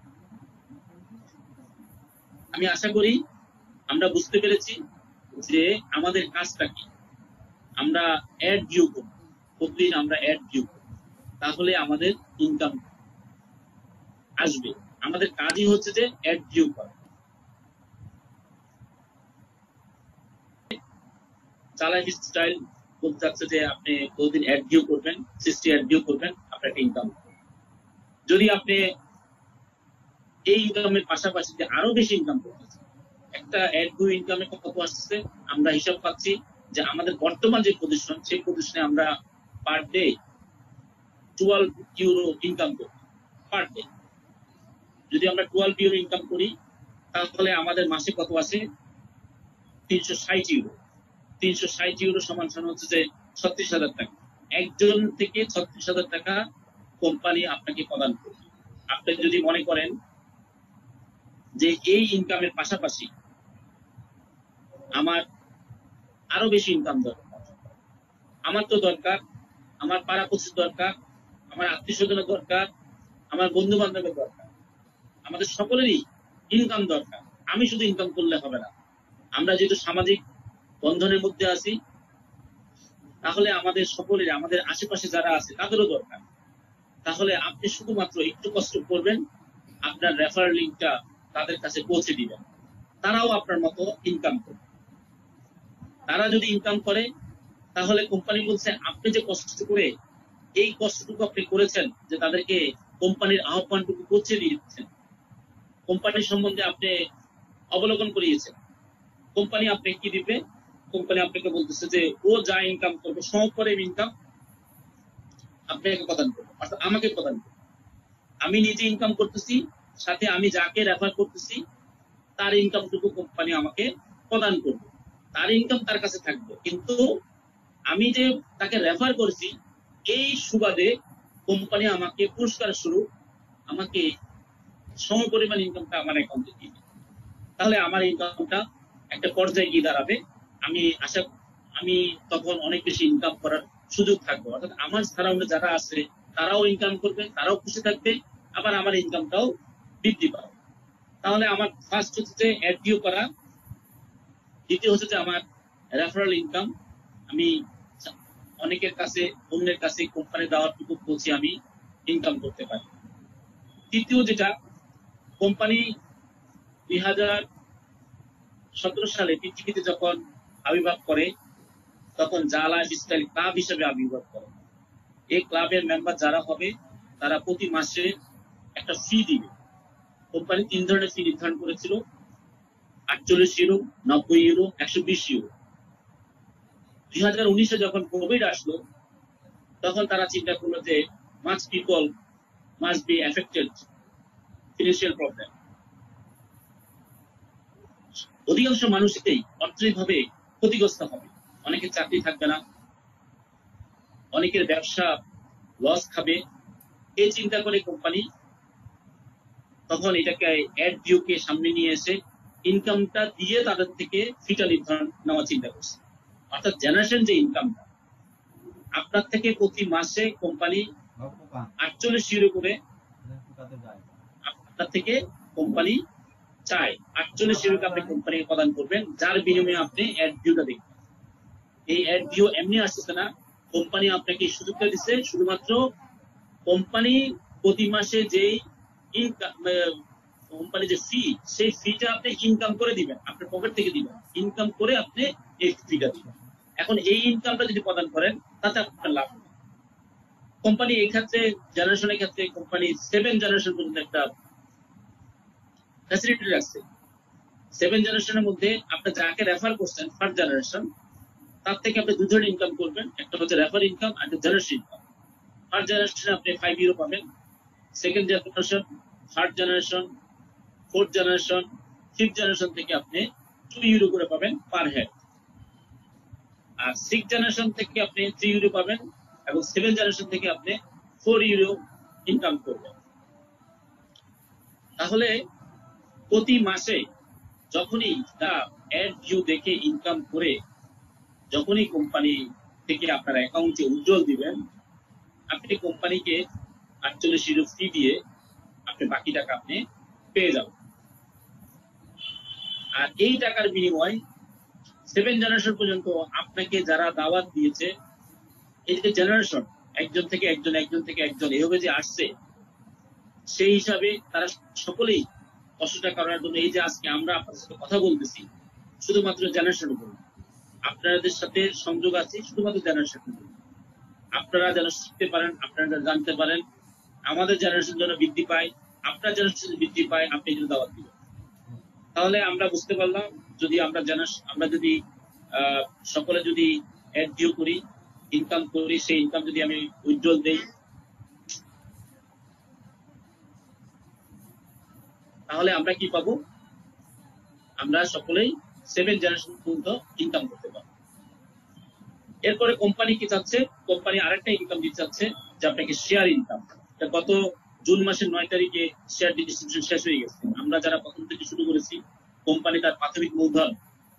S5: আমি আশা করি আমরা বুঝতে পেরেছি যে আমাদের কাজটা কি। আমরা অ্যাড ভিউ করব, প্রতিদিন আমরা অ্যাড ভিউ করব, তাহলে আমাদের ইনকাম আসবে। আমাদের কাজই হচ্ছে যে অ্যাড ভিউ করা। চালাইফ স্টাইল বলতে চাচ্ছে যে আপনি প্রতিদিন অ্যাড ভিউ করবেন, 60 অ্যাড ভিউ করবেন, আপনার একটা ইনকাম। যদি আপনি এই ইনকামের পাশাপাশি আরো বেশি ইনকাম করতে চান, একটা অ্যাড ভিউ ইনকামে কত আসছে আমরা হিসাব পাচ্ছি যে আমাদের বর্তমান যে পজিশন, সেই পজিশনে আমরা পার ডে 12 ইউরো ইনকাম করি পার ডে। যদি আমরা 12 ইউরো ইনকাম করি তাহলে আমাদের মাসে কত আসে? 360 ইউরো। 360 ইউরো সমান হচ্ছে যে 36,000 টাকা। একজন থেকে 36,000 টাকা কোম্পানি আপনাকে প্রদান করবে। আপনি যদি মনে করেন যে এই ইনকামের পাশাপাশি আমার আরো বেশি ইনকাম দরকার, আমার তো দরকার, আমার পাড়া পড়শির দরকার, আমার আত্মীয় স্বজনের দরকার, আমার বন্ধু বান্ধবের দরকার, আমাদের সকলেরই ইনকাম দরকার। আমি শুধু ইনকাম করলে হবে না। আমরা যেহেতু সামাজিক বন্ধনের মধ্যে আছি, তাহলে আমাদের সকলের, আমাদের আশেপাশে যারা আছে তাদেরও দরকার। তাহলে আপনি শুধুমাত্র একটু কষ্ট করবেন, আপনার রেফারেল লিঙ্কটা তাদের কাছে পৌঁছে দিবেন, তারাও আপনার মতো ইনকাম করবে। তারা যদি ইনকাম করে তাহলে কোম্পানি বলছে আপনি যে কষ্ট করে এই কষ্টটুকু আপনি করেছেন, যে তাদেরকে কোম্পানির আহ্বানটুকু পৌঁছে দিয়েছেন, কোম্পানির সম্বন্ধে আপনি অবলোকন করিয়েছেন, কোম্পানি আপনি কি দিবে? কোম্পানি আপনাকে বলতেছে যে ও যা ইনকাম করবে সমপরিমাণ ইনকাম আপনাকে প্রদান করবে, অর্থাৎ আমাকে প্রদান করবে। আমি নিজে ইনকাম করতেছি, সাথে আমি যাকে রেফার করতেছি তার ইনকামটুকু কোম্পানি আমাকে প্রদান করবে। তার ইনকাম তার কাছে থাকবে, কিন্তু আমি যে তাকে রেফার করছি এই সুবাদে কোম্পানি আমাকে পুরস্কার স্বরূপ আমাকে সমপরিমাণ ইনকামটা আমার অ্যাকাউন্টে দিয়ে দিবে। তাহলে আমার ইনকামটা একটা পর্যায়ে গিয়ে দাঁড়াবে। আমি তখন অনেক বেশি ইনকাম করার সুযোগ থাকবে। অর্থাৎ আমার সারাউন্ডে যারা আছে তারাও ইনকাম করবে, তারাও খুশি থাকবে, আবার আমার ইনকামটাও বৃদ্ধি পাবে। তাহলে আমার ফার্স্ট হচ্ছে যে অ্যাড ভিউ করা, দ্বিতীয় হচ্ছে যে আমার রেফারেল ইনকাম, আমি অনেকের কাছে, অন্যের কাছে কোম্পানি দেওয়ারটুকু পৌঁছে আমি ইনকাম করতে পারি। তৃতীয় যেটা, কোম্পানি 2017 সালে পৃথিবীতে যখন আবির্ভাব করে তখন জালাইফ স্টাইল ক্লাব হিসেবে আবির্ভাব করে। এই ক্লাবের মেম্বার যারা হবে তারা প্রতি মাসে একটা ফি দিবে। কোম্পানি 3 ধরনের ফি নির্ধারণ করেছিল: 48 ইউরো, 90 ইউরো, 120 ইউরো। 2019-এ যখন কোভিড আসলো তখন তারা চিন্তা করলো যে much people must be affected financial problem. অধিকাংশ মানুষই অর্থনৈতিকভাবে ক্ষতিগ্রস্ত হবে, অনেকের চাকরি থাকবে না, অনেকের ব্যবসা লস খাবে। এই চিন্তা করে কোম্পানি তখন এটাকে অ্যাড ভিউকে সামনে নিয়ে এসে ইনকামটা দিয়ে তাদের থেকে ফিটা নির্ধারণ নেওয়া চিন্তা করছে। অর্থাৎ জেনারেশন যে ইনকামটা আপনার থেকে প্রতি মাসে কোম্পানি 48 ইউরো করে আপনার থেকে কোম্পানি চায় 48 ইউরোকে আপনি কোম্পানিকে প্রদান করবেন, যার বিনিময়ে আপনি অ্যাড ভিউটা দেখবেন। এই অ্যাড ভিউ এমনি আসতেছে না, কোম্পানি আপনাকে সুযোগটা দিচ্ছে শুধুমাত্র কোম্পানি প্রতি মাসে যেই ইনকাম, কোম্পানি যে ফি, সেই ফিটা আপনি ইনকাম করে দিবেন, আপনার পকেট থেকে দিবেন, ইনকাম করে আপনি এই ফিটা দিবেন। এখন এই ইনকামটা যদি প্রদান করেন তাতে আপনার লাভ হবে। কোম্পানি এই ক্ষেত্রে জেনারেশনের ক্ষেত্রে কোম্পানি 7 জেনারেশন পর্যন্ত একটা ফ্যাসিলিটি রাখছে। 7 জেনারেশনের মধ্যে আপনি যাকে রেফার করছেন ফার্স্ট জেনারেশন, তার থেকে আপনি 2 ধরনের ইনকাম করবেন, একটা হচ্ছে রেফার ইনকাম আর একটা জেনারেশন ইনকাম। ফার্স্ট জেনারেশনে আপনি 5 ইউরো পাবেন, second generation, third generation, fourth generation, fifth generation থেকে আপনি 2 ইউরো করে পাবেন পার হেড। আর 6 জেনারেশন থেকে আপনি 3 ইউরো পাবেন এবং 7 জেনারেশন থেকে আপনি 4 ইউরো ইনকাম করবেন। তাহলে প্রতি মাসে যখনই তা অ্যাড ভিউ দেখে ইনকাম করে যখনই কোম্পানি থেকে আপনার অ্যাকাউন্টে উইথড্রল দিবেন, আপনি কোম্পানিকে 48 ইউরো ফি দিয়ে আপনি বাকি টাকা আপনি পেয়ে যাবেন। আর এই টাকার বিনিময় 7 জেনারেশন পর্যন্ত আপনাকে যারা দাওয়াত দিয়েছে, এই যে জেনারেশন একজন থেকে একজন, একজন থেকে একজন এভাবে যে আসছে, সেই হিসাবে তারা সকলেই কষ্টটা করার জন্য এই যে আজকে আমরা আপনাদের সাথে কথা বলতেছি শুধুমাত্র জেনারেশনের উপর, আপনাদের সাথে সংযোগ আছে শুধুমাত্র জেনারেশনের উপর। আপনারা যেন শিখতে পারেন, আপনারা জানতে পারেন, আমাদের জেনারেশন যেন বৃদ্ধি পায়, আপনার জেনারেশন বৃদ্ধি পায়, আপনি যেন দাওয়াত দিবেন। তাহলে আমরা বুঝতে পারলাম যদি আমরা যদি সকলে যদি অ্যাড ভিউ করি, ইনকাম করি, সেই ইনকাম যদি আমি উইথড্রল দেই, তাহলে আমরা কি পাবো? আমরা সকলেই 7 জেনারেশন পর্যন্ত ইনকাম করতে পারবো। এরপরে কোম্পানি কি চাচ্ছে? কোম্পানি আরেকটা ইনকাম দিতে চাচ্ছে যে আপনাকে শেয়ার ইনকাম। গত জুন মাসের 9 তারিখে শেয়ার ডিস্ট্রিবিউশন শেষ হয়ে গেছে। আমরা যারা প্রথম থেকে শুরু করেছি, কোম্পানি তার প্রাথমিক মূলধন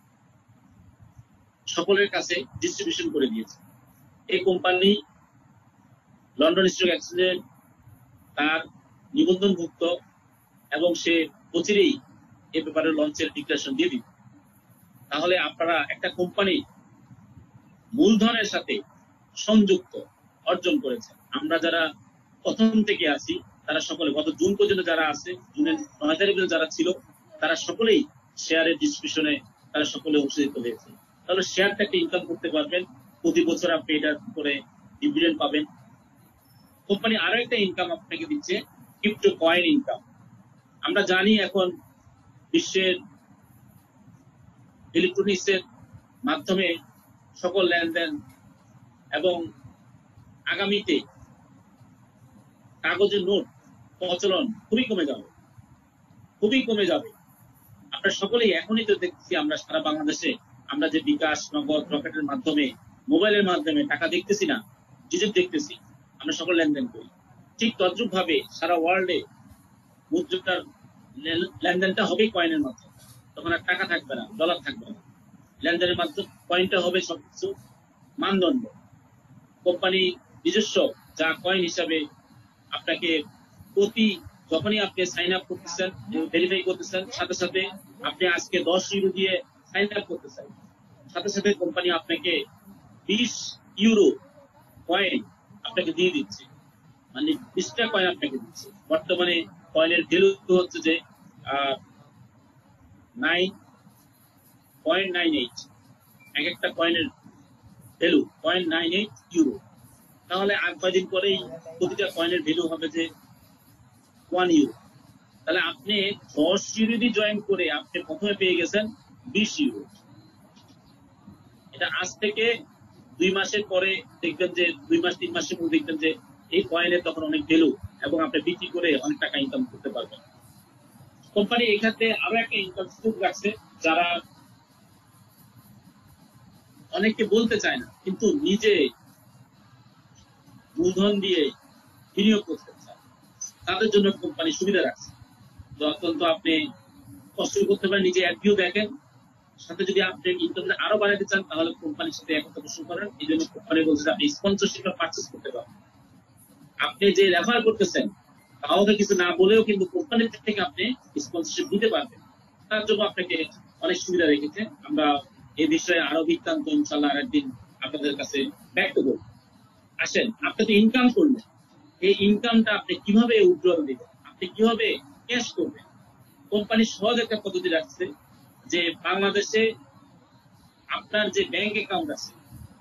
S5: সকলের কাছে ডিস্ট্রিবিউশন করে দিয়েছে। এই কোম্পানি লন্ডন স্টক এক্সচেঞ্জে তার নিবন্ধনভুক্ত এবং সে অচিরেই এ ব্যাপারে লঞ্চের ডিক্লারেশন দিয়ে দিবে। তাহলে আপনারা একটা কোম্পানি মূলধনের সাথে সংযুক্ত অর্জন করেছে। আমরা যারা প্রথম থেকে আছি তারা সকলে গত জুন পর্যন্ত যারা আছে, জুনের 9 তারিখ পর্যন্ত যারা ছিল, তারা সকলেই শেয়ারের ডিস্ট্রিবিউশনে তারা সকলে অংশীদারিত্ব হয়েছে। তাহলে শেয়ার থেকে ইনকাম করতে পারবেন, প্রতি বছর আপনি এটার করে ডিভিডেন্ড পাবেন। কোম্পানি আরো একটা ইনকাম আপনাকে দিচ্ছে, ক্রিপ্টো কয়েন ইনকাম। আমরা জানি এখন বিশ্বের ইলেকট্রনিক্সের মাধ্যমে সকল লেনদেন এবং আগামীতে কাগজের নোট প্রচলন খুবই কমে যাবে। আমরা সকলেই এখনই তো দেখছি, আমরা সারা বাংলাদেশে আমরা যে বিকাশ, নগদ, রকেটের মাধ্যমে, মোবাইলের মাধ্যমে টাকা দেখতেছি না, ডিজিট দেখতেছি, আমরা সকল লেনদেন করি। ঠিক তদ্রুপ ভাবে সারা ওয়ার্ল্ডে মুদ্রার লেনদেনটা হবে কয়েনের মাধ্যমে। তখন আর টাকা থাকবে না, ডলার থাকবে না, লেনদেনের মাধ্যমে কয়েনটা হবে সবকিছু মানদণ্ড। কোম্পানি নিজস্ব যা কয়েন হিসাবে আপনাকে যখনই আপনি সাইন আপ করতেছেন, ভেরিফাই করতেছেন, সাথে সাথে আপনি আজকে 10 ইউরো দিয়ে সাইন আপ করতেছেন, সাথে সাথে কোম্পানি আপনাকে 20 ইউরো কয়েন আপনাকে দিয়ে দিচ্ছে, মানে 20টা কয়েন আপনাকে দিচ্ছে। বর্তমানে কয়েনের ভ্যালু হচ্ছে যে 9.98, এক একটা কয়েনের ভ্যালু 0.98 ইউরো। তাহলে আর কয়েকদিন পরেই প্রতিটা কয়েনের ভ্যালু হবে যে 1 ইউরো। তাহলে আপনি 10 ইউরো দিয়ে জয়েন করে আপনি প্রথমে পেয়ে গেছেন 20 ইউরো। এটা আজ থেকে 2 মাসের পরে দেখবেন যে 2 মাস 3 মাসের পর দেখবেন যে এই কয়েনের তখন অনেক ভ্যালু এবং আপনি বিক্রি করে অনেক টাকা ইনকাম করতে পারবেন। কোম্পানি এই ক্ষেত্রে আরো একটা ইনকাম সুযোগ রাখছে, যারা অনেকে বলতে চায় না কিন্তু নিজে মূলধন দিয়ে বিনিয়োগ করতে চায়, তাদের জন্য কোম্পানি সুবিধা রাখছে। অত্যন্ত আপনি কষ্ট করতে পারেন, নিজে অ্যাডভিউ দেখেন, সাথে যদি আপনি ইনকামটা আরো বাড়াতে চান তাহলে কোম্পানির সাথে একত্র শুরু করেন। এই জন্য কোম্পানি বলছে আপনি স্পন্সরশিপ পারচেস করতে পারেন। আপনি যে রেফার করতেছেন কাউকে কিছু না বলেও কিন্তু কোম্পানি থেকে আপনি স্পন্সরশিপ দিতে পারবেন। তার জন্য আপনাকে অনেক সুবিধা রেখেছে। আমরা এই বিষয়ে আরো বৃত্তান্ত ইনশাল্লাহ আরেকদিন আপনাদের কাছে ব্যক্ত করব। আসেন, আপনি তো ইনকাম করলেন, এই ইনকামটা আপনি কিভাবে উইথড্রল দিবেন, আপনি কিভাবে ক্যাশ করবেন? কোম্পানি সহজ একটা পদ্ধতি রাখছে যে বাংলাদেশে আপনার যে ব্যাংক অ্যাকাউন্ট আছে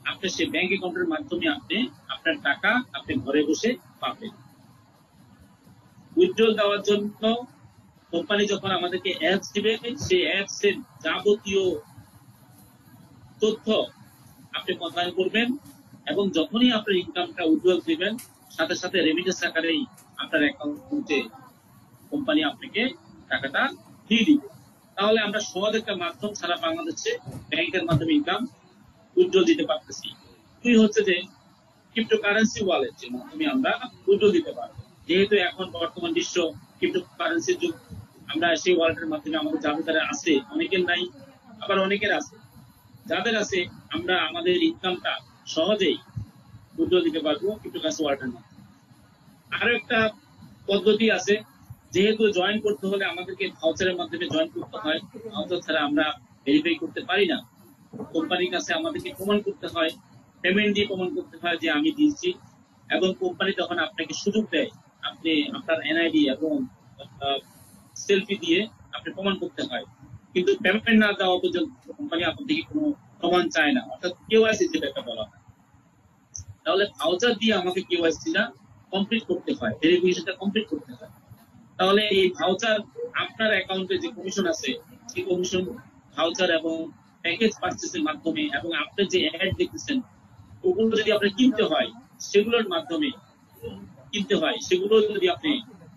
S5: আপনি সেই ব্যাংক অ্যাকাউন্টের মাধ্যমে আপনি আপনার টাকা আপনি ঘরে বসে পাবেন। উইথড্রল দেওয়ার জন্য কোম্পানি যখন আমাদেরকে অ্যাপস দিবে, সেই অ্যাপস এর যাবতীয় তথ্য আপনি প্রদান করবেন এবং যখনই আপনার ইনকামটা উইথড্রল দিবেন সাথে সাথে রেমিটেন্স আকারেই আপনার অ্যাকাউন্টে কোম্পানি আপনাকে টাকাটা দিয়ে দিবে। তাহলে আমরা সহজ একটা মাধ্যম সারা বাংলাদেশে ব্যাংকের মাধ্যমে ইনকাম উইথড্রল দিতে পারতেছি। দুই হচ্ছে যে ক্রিপ্টোকারেন্সি ওয়ালেটের মাধ্যমে আমরা উইথড্রল দিতে পারবো। যেহেতু এখন বর্তমান বিশ্ব ক্রিপ্টোকারেন্সির যুগ, আমরা সেই ওয়ালেটের মাধ্যমে আমাদের যাদের আছে, অনেকের নাই আবার অনেকের আছে, যাদের আছে আমরা আমাদের ইনকামটা সহজেই উইথড্রল দিতে পারবো ক্রিপ্টোকারেন্সি ওয়ালেটের মাধ্যমে। আরো একটা পদ্ধতি আছে, যেহেতু জয়েন করতে হলে আমাদেরকে ভাউচারের মাধ্যমে জয়েন করতে হয়, ভাউচার ছাড়া আমরা ভেরিফাই করতে পারি না। কোম্পানির কাছে আমাদেরকে প্রমাণ করতে হয়, পেমেন্ট দিয়ে প্রমাণ করতে হয় যে আমি দিয়েছি, এবং কোম্পানি তখন আপনাকে সুযোগ দেয় আপনি আপনার এনআইডি এবং সেলফি দিয়ে আপনি প্রমাণ করতে হয়। কিন্তু পেমেন্ট না দেওয়া পর্যন্ত কোম্পানি আপনার থেকে কোনো প্রমাণ চায় না, অর্থাৎ কেওয়াইসি যেটা বলা হয়। তাহলে ভাউচার দিয়ে আমাকে কেওয়াইসিটা কমপ্লিট করতে হয়, ভেরিফিকেশনটা কমপ্লিট করতে হয়। তাহলে এই ভাউচার আপনার অ্যাকাউন্টে যে কমিশন আছে, সেই কমিশন ভাউচার এবং প্যাকেজ পারচেসের মাধ্যমে এবং আপনি যে অ্যাড দেখতেছেন ওগুলো যদি আপনার কিনতে হয়, সেগুলোর মাধ্যমে কিনতে হয়, সেগুলো যদি আপনি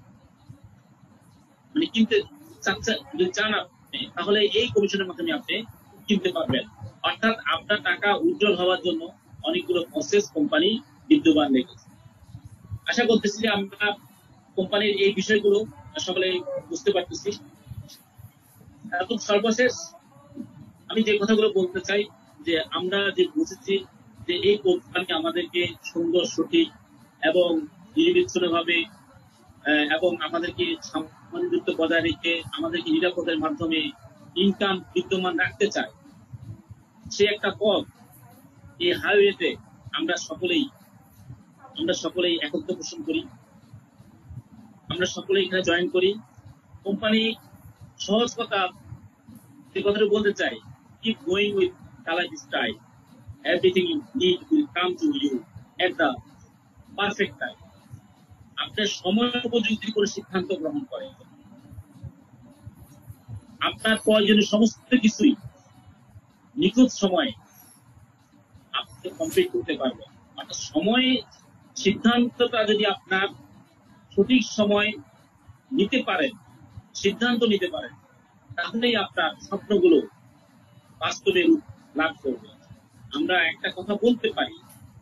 S5: মানে কিনতে যদি চান আপনি, তাহলে এই কমিশনের মাধ্যমে আপনি কিনতে পারবেন। অর্থাৎ আপনার টাকা উইথড্রল হওয়ার জন্য অনেকগুলো প্রসেস কোম্পানি বিদ্যমান রেখেছে। আশা করতেছি যে আমরা কোম্পানির এই বিষয়গুলো সকলে বুঝতে পারতেছি। এবং সর্বশেষ আমি যে কথাগুলো বলতে চাই, যে আমরা যে বুঝেছি যে এই কোম্পানি আমাদেরকে সুন্দর, সঠিক এবং নির্বিচ্ছিন্নভাবে এবং আমাদেরকে সামঞ্জস্য বজায় রেখে আমাদেরকে নিরাপদের মাধ্যমে ইনকাম বিদ্যমান রাখতে চায়। সে একটা পথ, এই হাইওয়েতে আমরা সকলেই একত্র পোষণ করি, আমরা সকলেই এখানে জয়েন করি। কোম্পানি সহজ কথা যে কথাটা বলতে চাই, keep going with Talak style. Everything you need will come to you at the perfect time. আপনার সময় উপযোগী করে সিদ্ধান্ত গ্রহণ করেন, আপনার প্রয়োজনীয় সমস্ত কিছুই নিখুঁত সময়ে আপনি কমপ্লিট করতে পারবেন। অর্থাৎ সময় সিদ্ধান্তটা যদি আপনার সঠিক সময় নিতে পারেন, সিদ্ধান্ত নিতে পারেন, তাহলেই আপনার স্বপ্নগুলো বাস্তবে রূপ লাভ করবে। আমরা একটা কথা বলতে পারি,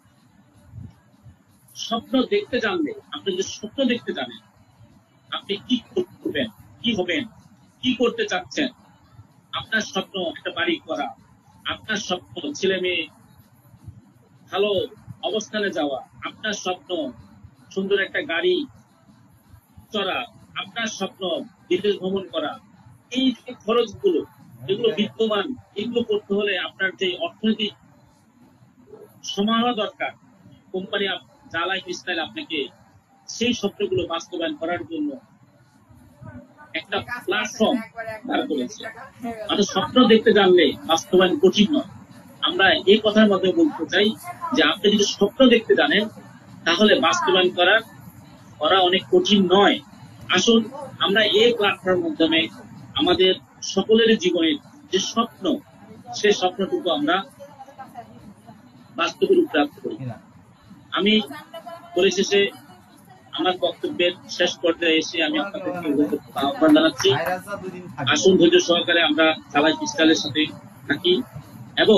S5: স্বপ্ন দেখতে জানলে, আপনি যদি স্বপ্ন দেখতে জানেন আপনি কি করবেন, কি হবেন, কি করতে চাচ্ছেন, আপনার স্বপ্ন একটা বাড়ি করা, আপনার স্বপ্ন ছেলে মেয়ে ভালো অবস্থানে যাওয়া, আপনার স্বপ্ন সুন্দর একটা গাড়ি চড়া, আপনার স্বপ্ন বিদেশ ভ্রমণ করা, এই যে খরচগুলো এগুলো বিদ্যমান, এগুলো করতে হলে আপনার যে অর্থনৈতিক সমাহা দরকার, কোম্পানি জালাইফ স্টাইল আপনাকে সেই স্বপ্নগুলো বাস্তবায়ন করার জন্য একটা প্ল্যাটফর্ম দাঁড় করেছে। আমাদের স্বপ্ন দেখতে জানলে বাস্তবায়ন কঠিন নয়। আমরা এই কথার মধ্যে বলতে চাই যে আপনি যদি স্বপ্ন দেখতে জানেন তাহলে বাস্তবায়ন করা অনেক কঠিন নয়। আসুন আমরা এই প্ল্যাটফর্মের মাধ্যমে আমাদের সকলের জীবনের যে স্বপ্ন, সেই স্বপ্নটুকু আমরা বাস্তবে রূপ প্রাপ্ত করি। আমি পরিশেষে আমার বক্তব্যের শেষ পর্যায়ে এসে আমি আপনাদেরকে আহ্বান জানাচ্ছি, আসুন ধৈর্য সহকারে আমরা তালাক স্টাইলের সাথে থাকি এবং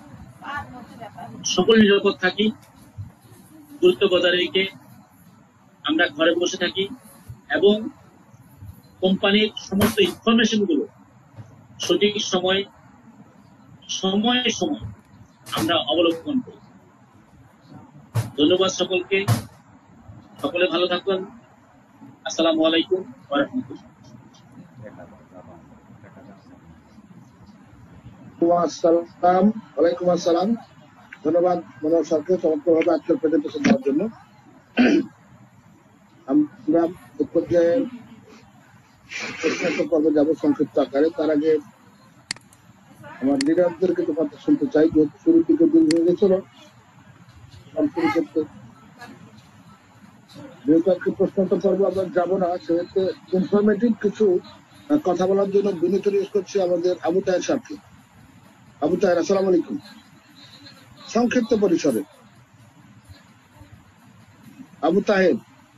S5: সকল নিরাপদ থাকি, গুরুত্ব বজায় রেখে আমরা ঘরে বসে থাকি এবং কোম্পানির সমস্ত ইনফরমেশন গুলো সঠিক সময়ে আমরা অবলম্বন করি। ধন্যবাদ সকলকে, সকলে ভালো থাকুন। আসসালামু আলাইকুম ওয়া রাহমাতুল্লাহ।
S2: ওয়ালাইকুম আসসালাম। ধন্যবাদ মনোহর স্যারকে চমৎকারভাবে আজকের প্রেজেন্টেশন দেওয়ার জন্য। আমরা পর্যায়ে পর্বে যাব সংক্ষিপ্ত আকারে। তার আগে আমার লিডারদের কিন্তু কথা শুনতে চাই, যেহেতু শুরুর দিকে দিন হয়ে গেছিল শুরু করতে, যেহেতু আজকে প্রশ্নোত্তর পর্ব আমরা যাবো না, সেহেতু ইনফরমেটিভ কিছু কথা বলার জন্য বিনীত রিকোয়েস্ট করছি আমাদের আবু তাহের সাথে। আবু তাহের, আসসালামু আলাইকুম। সংক্ষিপ্ত পরিসরে আবু তাহের।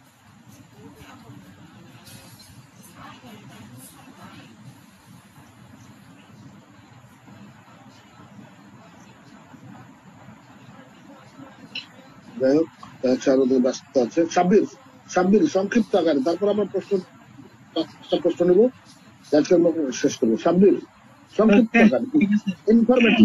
S2: যাই হোক, আমাদের ব্যস্ত আছে। সাব্বির, সাব্বির সংক্ষিপ্ত আকারে, তারপর আমরা প্রশ্ন নেব, আজকের মতো শেষ করবো। সাব্বির সংক্ষিপ্ত আকারে, ইনফরমেটিভ।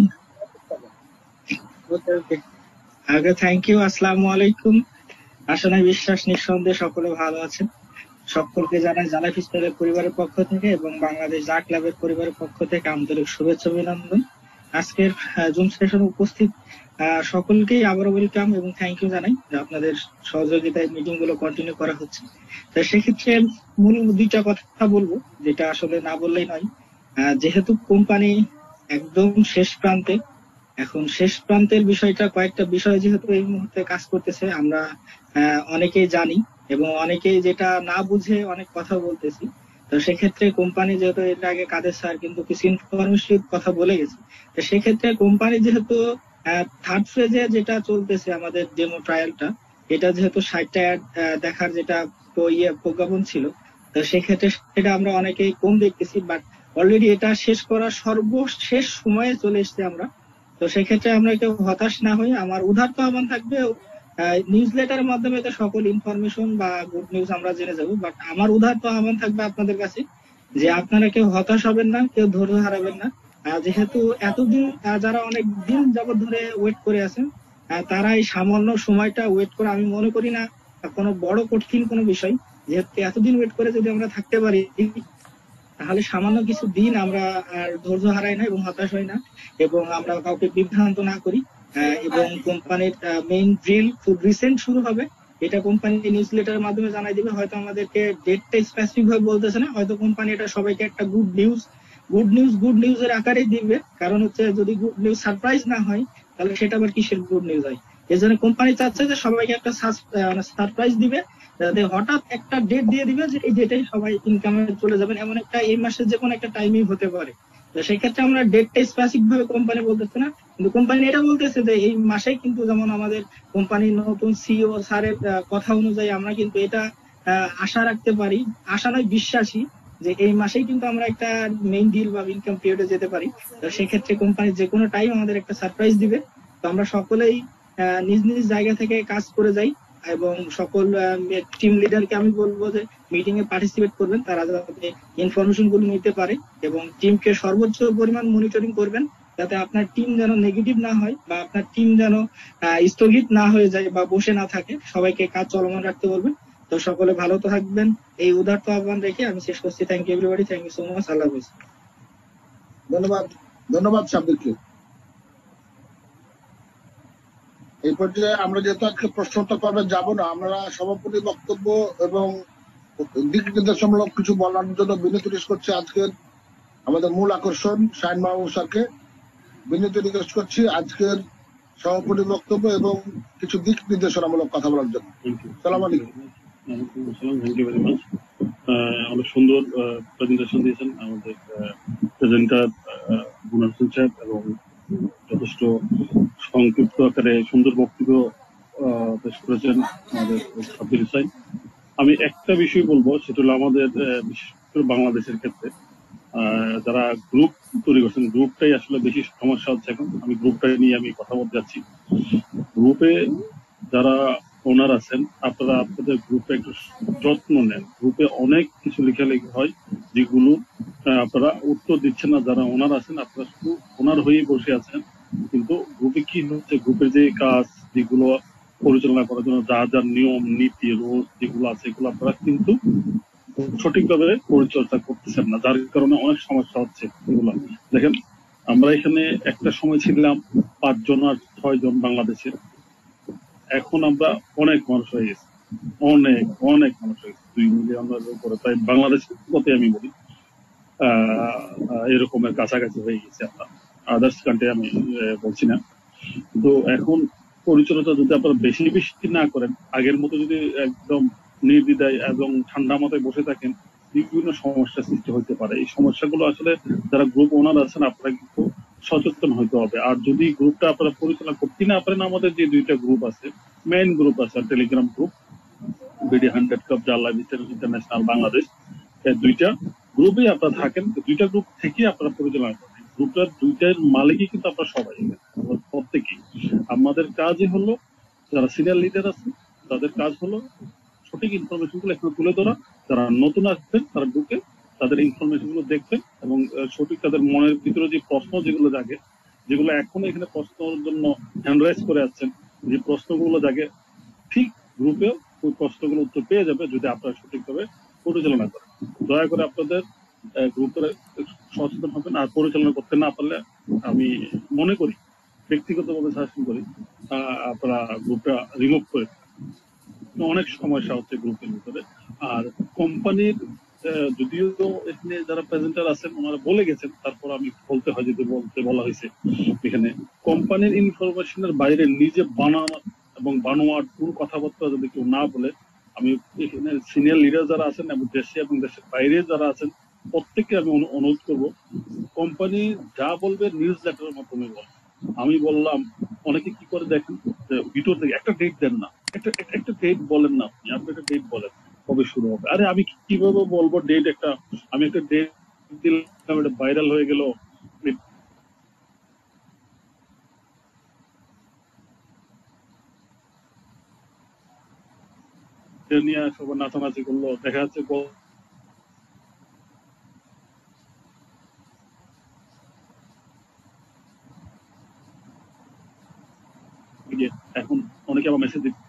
S6: আগে থ্যাংক ইউ। আসসালামু আলাইকুম। আশা নাই বিশ্বাস নিঃসন্দেহে সকলে ভালো আছেন। সকলকে জানাই জালা ফিস্টারের পরিবারের পক্ষ থেকে এবং বাংলাদেশ জা ক্লাবের পরিবারের পক্ষ থেকে আন্তরিক শুভেচ্ছা অভিনন্দন। আজকের জুম সেশনে উপস্থিত সকলকেই আবারও ওয়েলকাম এবং থ্যাংক ইউ জানাই যে আপনাদের সহযোগিতায় মিটিং গুলো কন্টিনিউ করা হচ্ছে। তো সেক্ষেত্রে মূল দুইটা কথা বলবো, যেটা আসলে না বললেই নয়। যেহেতু কোম্পানি একদম শেষ প্রান্তে, এখন শেষ প্রান্তের বিষয়টা, কয়েকটা বিষয় যেহেতু এই মুহূর্তে কাজ করতেছে, আমরা অনেকেই জানি এবং অনেকেই যেটা না বুঝে অনেক কথা বলতেছি। তো সেক্ষেত্রে কোম্পানি যেহেতু এর আগে কাদের স্যার কিন্তু কিছু ইনফরমেটিভ কথা বলে গেছে, তো সেক্ষেত্রে কোম্পানি যেহেতু থার্ড ফেজে যেটা চলতেছে আমাদের ডেমো ট্রায়ালটা, এটা যেহেতু 60টা দেখার যেটা প্রজ্ঞাপন ছিল, তো সেক্ষেত্রে সেটা আমরা অনেকেই কম দেখতেছি, বাট অলরেডি এটা শেষ করার সর্বশেষ সময়ে চলে এসেছি আমরা। তো সেক্ষেত্রে আমরা কেউ হতাশ না হই। আমার উদারত আহ্বান থাকবে, নিউজ লেটারের মাধ্যমে তো সকল ইনফরমেশন বা গুড নিউজ আমরা জেনে যাবো, বাট আমার উদারত আহ্বান থাকবে আপনাদের কাছে যে আপনারা কেউ হতাশ হবেন না, কেউ ধৈর্য হারাবেন না। যেহেতু এতদিন যারা অনেক দিন যাবত ধরে ওয়েট করে আছেন, তারা এই সামান্য সময়টা ওয়েট করে আমি মনে করি না কোনো বড় কঠিন কোনো বিষয়। যেহেতু এতদিন ওয়েট করে যদি আমরা থাকতে পারি, তাহলে সামান্য কিছু দিন আমরা আর ধৈর্য হারাই না এবং হতাশ হই না এবং আমরা কাউকে বিভ্রান্ত না করি। এবং কোম্পানির মেইন ড্রিল খুব রিসেন্ট শুরু হবে, এটা কোম্পানি নিউজ লেটারের মাধ্যমে জানাই দিবে। হয়তো আমাদেরকে ডেটটা স্পেসিফিক ভাবে বলতেছে না, হয়তো কোম্পানি এটা সবাইকে একটা গুড নিউজ এর আকারে দিবে। কারণ হচ্ছে যদি গুড নিউজ সারপ্রাইজ না হয়, তাহলে সেটা আবার কিসের গুড নিউজ হয়। এই জন্য কোম্পানি চাচ্ছে যে সবাইকে একটা সারপ্রাইজ দিবে, হঠাৎ একটা ডেট দিয়ে দিবে যে এই ডেটে সবাই ইনকামে চলে যাবেন, এমন একটা এই মাসের যে কোনো একটা টাইমিং হতে পারে। তো সেক্ষেত্রে আমরা ডেটটা স্পেসিফিক ভাবে কোম্পানি বলতেছে না, কিন্তু কোম্পানি এটা বলতেছে যে এই মাসে কিন্তু, যেমন আমাদের কোম্পানির নতুন সিইও স্যারের কথা অনুযায়ী আমরা কিন্তু এটা আশা রাখতে পারি, আশা নয় বিশ্বাসী, যে এই মাসেই কিন্তু আমরা একটা মেইন ডিল বা ইনকাম পিরিয়ডে যেতে পারি। তো সেক্ষেত্রে কোম্পানি যে কোনো টাইম আমাদের একটা সারপ্রাইজ দিবে। তো আমরা সকলেই নিজ নিজ জায়গা থেকে কাজ করে যাই এবং সকল টিম লিডারকে আমি বলবো যে মিটিং এ পার্টিসিপেট করবেন, তারা যাতে ইনফরমেশন গুলো নিতে পারে এবং টিমকে সর্বোচ্চ পরিমাণ মনিটরিং করবেন, যাতে আপনার টিম যেন নেগেটিভ না হয় বা আপনার টিম যেন স্থগিত না হয়ে যায় বা বসে না থাকে। সবাইকে কাজ চলমান রাখতে বলবেন। তো সকলে ভালো তো থাকবেন, এই উদারত আহ্বান রেখে আমি শেষ করছি। Thank you everybody, thank you so much, আল্লাহ হাফেজ।
S2: ধন্যবাদ, ধন্যবাদ সাব্বিরকে। এই পর্যায়ে আমরা যেহেতু আজকে প্রশ্নোত্তর পর্বে যাবো না, আমরা সভাপতি বক্তব্য এবং দিক নির্দেশমূলক কিছু বলার জন্য বিনীত রিকোয়েস্ট করছি আজকের আমাদের মূল আকর্ষণ শাহিন মাহমুদ স্যারকে বিনীত রিকোয়েস্ট করছি আজকের সভাপতি বক্তব্য এবং কিছু দিক নির্দেশনামূলক কথা বলার জন্য। সালাম আলাইকুম।
S1: Thank you very much. অনেক সুন্দর প্রেজেন্টেশন দিয়েছেন আমাদের প্রেজেন্টার গুনার হোসেন সাহেব এবং যথেষ্ট সংক্ষিপ্ত আকারে সুন্দর বক্তব্য পেশ করেছেন আমাদের সাব্বির হুসাইন। আমি একটা বিষয় বলবো, সেটা হলো আমাদের বিশেষ করে বাংলাদেশের ক্ষেত্রে যারা গ্রুপ তৈরি করছেন, গ্রুপটাই আসলে বেশি সমস্যা হচ্ছে এখন। আমি গ্রুপটা নিয়ে আমি কথা বলতে যাচ্ছি। গ্রুপে যারা ওনার আছেন, আপনারা আপনাদের গ্রুপে একটু যত্ন নেন। গ্রুপে অনেক কিছু লেখালেখি হয় যেগুলো আপনারা উত্তর দিচ্ছেন না। যারা ওনার আছেন, আপনারা শুধু ওনার হয়েই বসে আছেন, কিন্তু গ্রুপে কি হচ্ছে, গ্রুপের যে কাজ যেগুলো পরিচালনা করার জন্য যা যা নিয়ম নীতি রোজ যেগুলো আছে, এগুলো আপনারা কিন্তু সঠিকভাবে পরিচর্যা করতেছেন না, যার কারণে অনেক সমস্যা হচ্ছে। এগুলো দেখেন, আমরা এখানে একটা সময় ছিলাম 5 জন আর 6 জন বাংলাদেশের, এখন আমরা অনেক মানুষ হয়ে গেছি, অনেক মানুষ হয়ে গেছে, 2 মিলিয়নের উপরে প্রায় বাংলাদেশের মতে আমি বলি এরকমের কাছাকাছি হয়ে গেছে আমরা। আদার্স কান্ট্রি আমি বলছি না। তো এখন পরিচালনা যদি আপনারা বেশি বেশি না করেন, আগের মতো যদি একদম নির্দ্বিধায় এবং ঠান্ডা মাথায় বসে থাকেন, বিভিন্ন সমস্যার সৃষ্টি হতে পারে। এই সমস্যাগুলো আসলে যারা গ্রুপ ওনার আছেন আপনারা কিন্তু সচেতন হতে হবে। আর যদি গ্রুপটা আপনারা পরিচালনা করতে না পারেন, আমাদের যে 2টা গ্রুপ আছে, মেইন গ্রুপ আছে Telegram group, BD 100 club, Jala international Bangladesh, এই 2টা গ্রুপে আপনারা থাকেন। 2টা গ্রুপ থেকে আপনারা পরিচালনা করেন। গ্রুপটার 2টার মালিকই কিন্তু আপনারা সবাই, প্রত্যেকেই। আমাদের কাজই হলো, যারা সিনিয়র লিডার আছে তাদের কাজ হলো সঠিক ইনফরমেশন গুলো এখানে তুলে ধরা। যারা নতুন আসবেন তারা ঢুকে তাদের ইনফরমেশন গুলো দেখবেন এবং সঠিক তাদের মনের ভিতরে যে প্রশ্ন যেগুলো জাগে, যেগুলো এখনো এখানে প্রশ্নের জন্য হ্যান্ড রাইজ করে আসছেন, যে প্রশ্নগুলো জাগে, ঠিক গ্রুপে ওই প্রশ্নগুলো উত্তর পেয়ে যাবে যদি আপনারা সঠিকভাবে পরিচালনা করেন। দয়া করে আপনাদের গ্রুপের সচেতন হবেন। আর পরিচালনা করতে না পারলে আমি মনে করি, ব্যক্তিগতভাবে সাজেশন করি, আপনারা গ্রুপটা রিমুভ করে দিন। অনেক সমস্যা হচ্ছে গ্রুপের ভিতরে। আর কোম্পানির যদিও এখানে যারা প্রেজেন্টার আছেন ওনারা বলে গেছেন, তারপর আমি বলতে হয়, যদি বলতে বলা হয়েছে, এখানে কোম্পানির ইনফরমেশনের বাইরে নিজে বানানো এবং বানোয়ার কোন কথাবার্তা যদি কেউ না বলে, আমি এখানে সিনিয়র লিডার যারা আছেন এবং দেশে এবং দেশের বাইরে যারা আছেন প্রত্যেককে আমি অনুরোধ করব, কোম্পানি যা বলবে নিউজ লেটারের মাধ্যমে বল। আমি বললাম, অনেকে কি করে দেখেন, ভিতর থেকে একটা ডেট দেন না, একটা ডেট বলেন না, আপনি একটা ডেট বলেন কবে শুরু হবে। আরে আমি কিভাবে বলবো ডেট? আমি একটা ডেট দিলাম, এটা ভাইরাল হয়ে গেল, নিয়ে সবাই নাচানাচি করলো, দেখা যাচ্ছে এখন অনেকে আবার মেসেজ